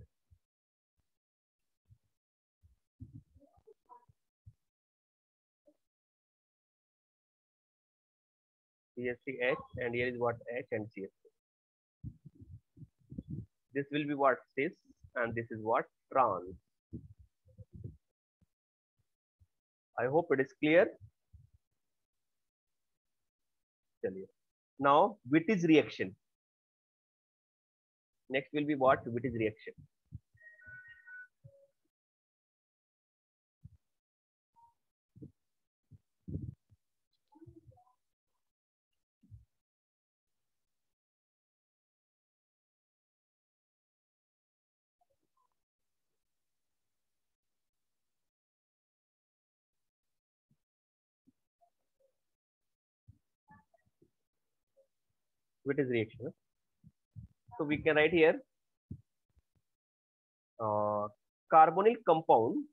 C H three H, and here is what H and C H three. This will be what cis, and this is what trans. I hope it is clear. Now Wittig reaction. Next will be what? Wittig reaction. Wittig reaction. So we can write here uh, carbonyl compound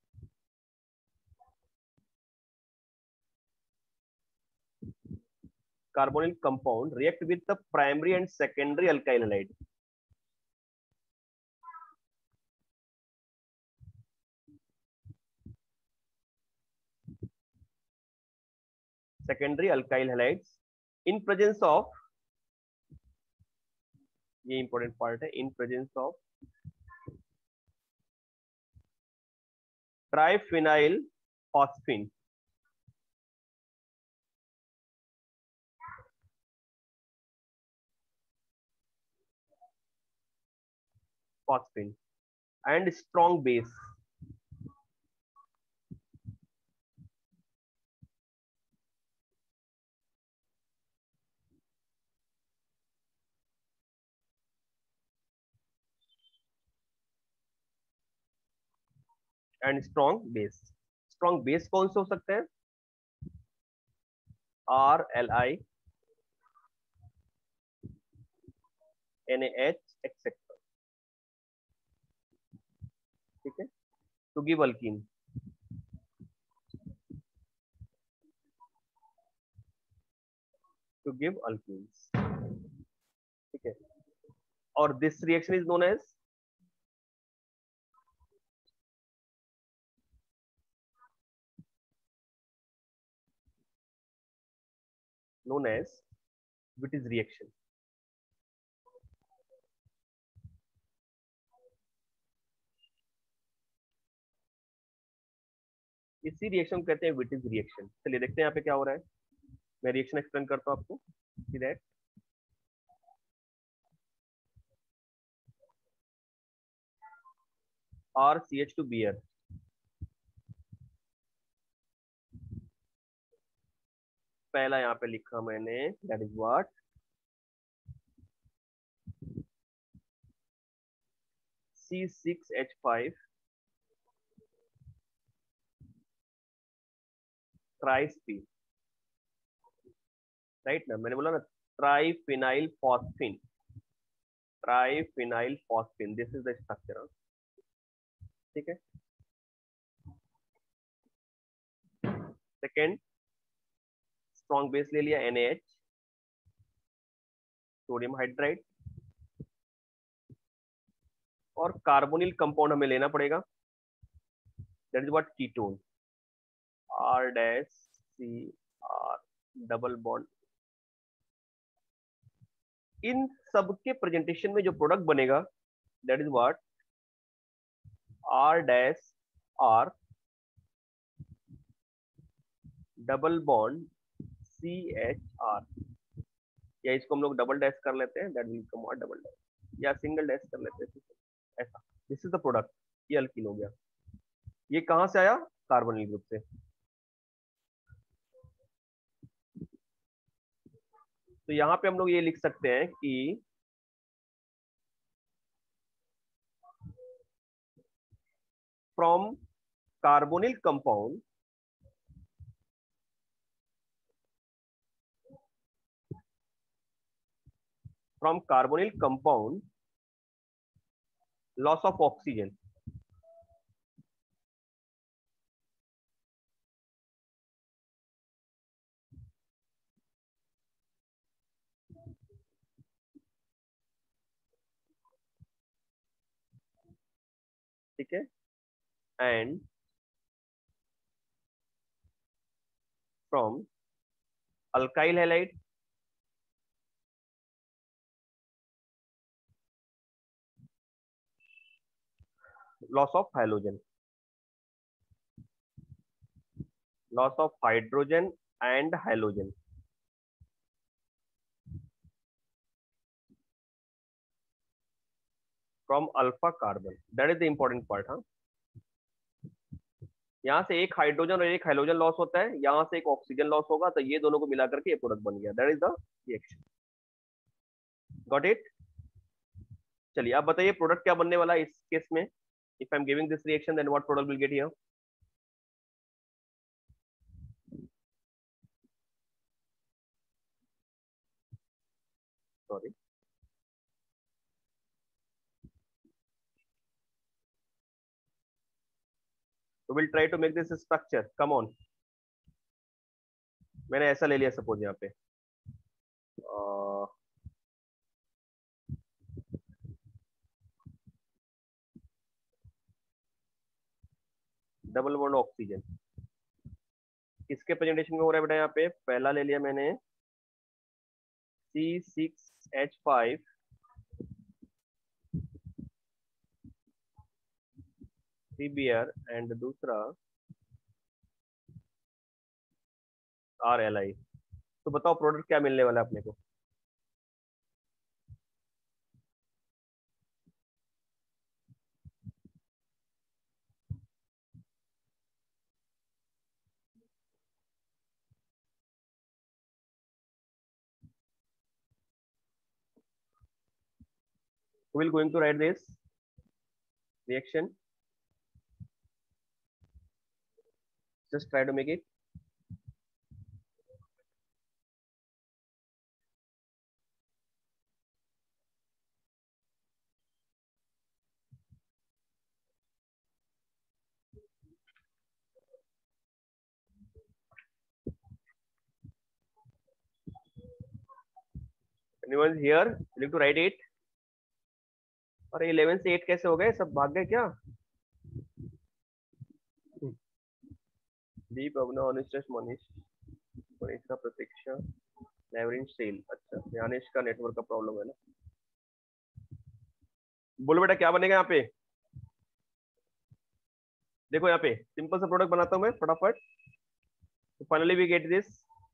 carbonyl compound react with the primary and secondary alkyl halide. Secondary alkyl halides in presence of, ये important part है, in presence of triphenyl phosphine. Phosphine and strong base. And strong base. Strong base कौन से हो सकते हैं? R, L, I, N, A, H, et cetera. ठीक है? To give alkene. To give alkenes. ठीक है? और this reaction is known as known as Wittig reaction. इसी रिएक्शन को कहते हैं Wittig रिएक्शन. चलिए देखते हैं यहाँ पे क्या हो रहा है. मैं रिएक्शन एक्सप्लेन करता हूँ आपको. See that? R C H two Br. पहला यहाँ पे लिखा मैंने, that is what C six H five ट्राइस्पी, राइट ना, मैंने बोला ना triphenyl phosphine, triphenyl phosphine, this is the structure. ठीक है. सेकेंड स्ट्रॉन्ग बेस ले लिया NaH, सोडियम हाइड्राइड, और कार्बोनिल कंपाउंड हमें लेना पड़ेगा, that is what ketone, R dash C R double bond. इन सबके प्रेजेंटेशन में जो प्रोडक्ट बनेगा that is what R dash R double bond C H R, या इसको हम लोग डबल डैश कर लेते हैं, that will come out double dash, या सिंगल डैश कर लेते हैं ऐसा. This is the product. ये अल्कीन हो गया. ये कहां से आया? कार्बोनिल ग्रुप से. तो यहां पे हम लोग ये लिख सकते हैं कि from carbonyl compound from carbonyl compound, loss of oxygen. ठीक है, and from alkyl halide, loss of halogen, loss of hydrogen and halogen. From alpha carbon, that is the important part. हाँ, यहाँ से एक हाइड्रोजन और एक हाइड्रोजन लॉस होता है, यहाँ से एक ऑक्सीजन लॉस होगा, तो ये दोनों को मिला करके ये प्रोडक्ट बन गया. That is the reaction. Got it? चलिए आप बताइए प्रोडक्ट क्या बनने वाला है इस केस में. If I am giving this reaction then what product will get here? Sorry, we will try to make this structure. Come on. मैंने ऐसा ले लिया सपोज यहाँ पे डबल बॉन्ड ऑक्सीजन. किसके प्रेजेंटेशन में हो रहा है बेटा? यहाँ पे पहला ले लिया मैंने C six H five C B R and दूसरा आर एल आई. तो बताओ प्रोडक्ट क्या मिलने वाला है अपने को? We will going to write this reaction. Just try to make it. Anyone here? You need to write it. और इलेवन से एट कैसे हो गए? सब भाग गए क्या? दीप, अवना, अनिश्चय, मनीष, मनीष का प्रतीक्षा, नेवरिन, सेल. अच्छा, यानेश का नेटवर्क का प्रॉब्लम है ना. बोलो बेटा क्या बनेगा यहाँ पे? देखो यहाँ पे सिंपल सा प्रोडक्ट बनाता हूँ मैं फटाफट. तो फाइनली वी गेट दिस.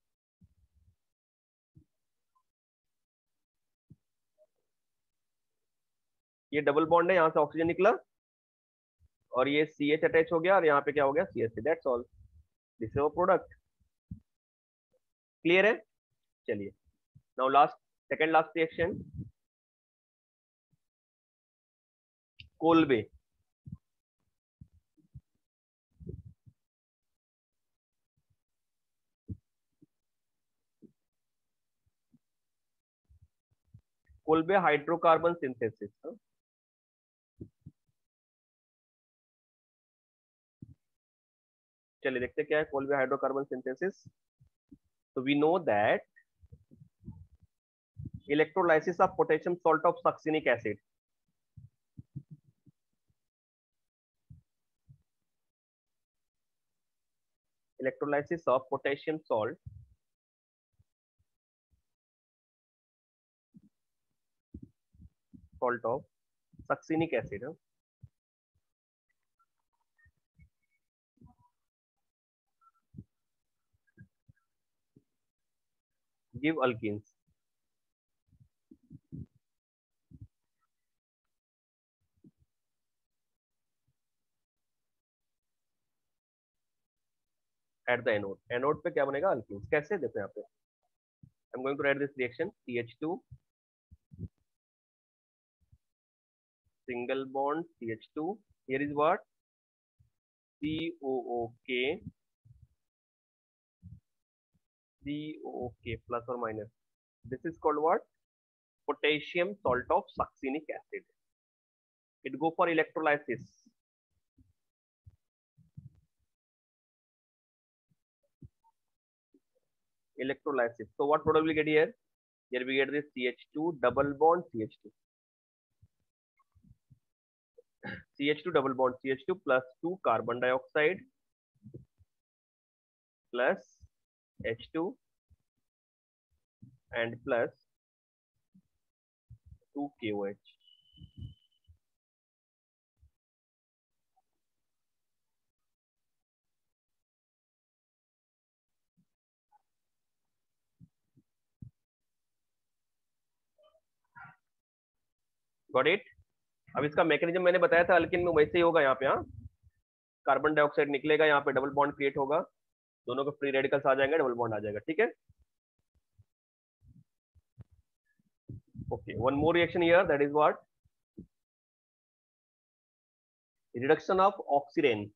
ये डबल बॉन्ड है, यहाँ से ऑक्सीजन निकला और ये सी एच अटैच हो गया और यहाँ पे क्या हो गया? C H C. That's all. This is our product. Clear है? चलिए now last, second last reaction, Kolbe. Kolbe hydrocarbon synthesis. चलिए देखते क्या है कोल्बे हाइड्रोकार्बन सिंथेसिस. तो we know that electrolysis of potassium salt of succinic acid. Electrolysis of potassium salt salt of succinic acid. Huh? Give alkenes. At the anode. Anode पे क्या बनेगा? alkenes. कैसे? देखो यहाँ पे. I'm going to write this reaction. C H two single bond C H two. Here is what? C O O K. C O O K plus or minus. This is called what? potassium salt of succinic acid. It go for electrolysis. Electrolysis. So what product we get here? Here we get this C H two double bond C H two. C H two double bond C H two plus two carbon dioxide plus H two and plus two K O H. Got it? अब इसका mechanism मैंने बताया था alkene में वैसे ही होगा यहाँ पे। हाँ, कार्बन डाइऑक्साइड निकलेगा, यहाँ पे डबल बॉन्ड क्रिएट होगा, दोनों के फ्री रेडिकल्स आ जाएंगे, डबल बॉन्ड आ जाएगा। ठीक है, okay. One more reaction here, that is what? Reduction of oxidane.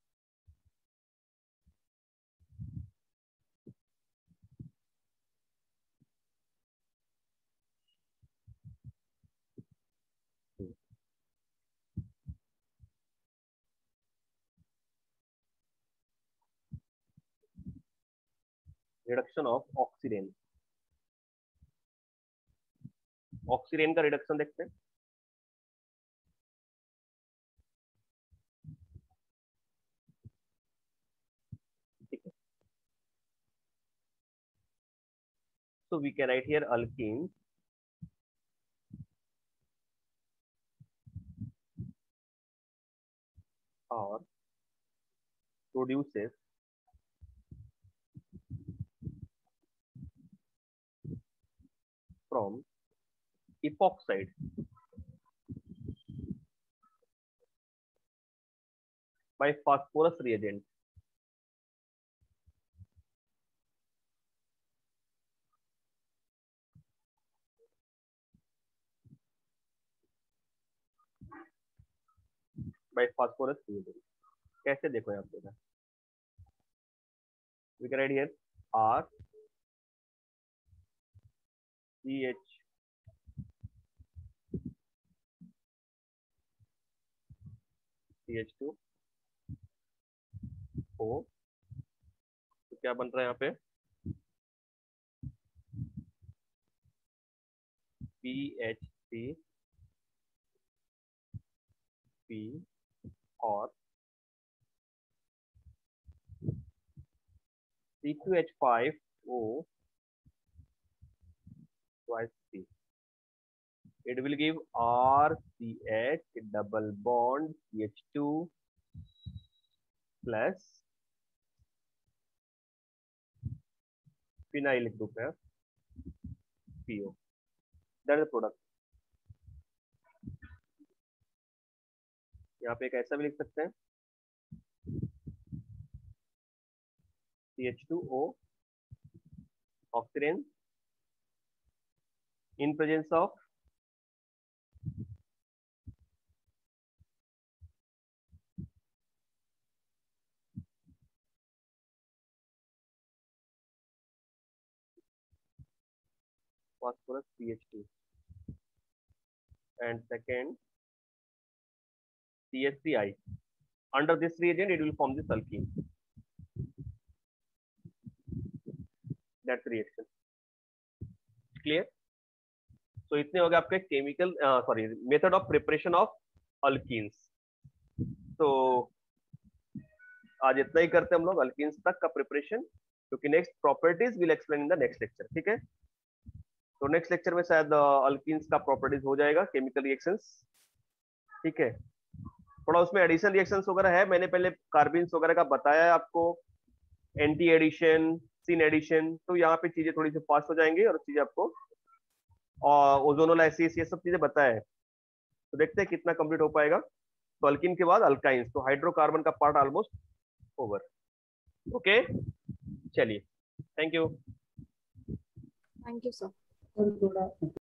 Reduction of oxidane. Oxidane का रिडक्शन देखते हैं। ठीक है, so we can write here alkenes are produces from epoxide by phosphorus reagent. By phosphorus reagent. कैसे देखो यहाँ पे? We can write here R C H C H two O। तो क्या बन रहा है यहाँ पे? P H C P और C two H five O twice C. It will give R C H double bond C H two plus phenyl group है P O. That is the product. यहाँ पे एक ऐसा भी लिख सकते हैं C H two O oxidane in presence of phosphorus C H two and second C H three I. Under this reagent it will form this alkene. That's the reaction. Clear? So इतने हो गए आपके chemical sorry method of preparation of alkenes. तो आज इतना ही करते हैं हम लोग अल्कीन्स तक का प्रिपरेशन, क्योंकि next properties will explain in the next lecture. ठीक है, तो नेक्स्ट लेक्चर में शायद अल्कीन्स का प्रॉपर्टीज हो जाएगा, केमिकल रिएक्शंस। ठीक है, थोड़ा उसमें एडिशन रिएक्शंस वगैरह है, मैंने पहले कार्बिन्स वगैरह का बताया है आपको, एंटी एडिशन, सिन एडिशन, तो यहाँ पे चीजें थोड़ी सी फास्ट हो जाएंगी और चीजें आपको और ओजोनोलाइसिस ये सब चीजें बताया है। तो देखते हैं कितना कंप्लीट हो पाएगा। तो अल्कीन के बाद अल्काइंस, तो हाइड्रोकार्बन का पार्ट ऑलमोस्ट ओवर। ओके, चलिए, thank you. Thank you sir. थोड़ा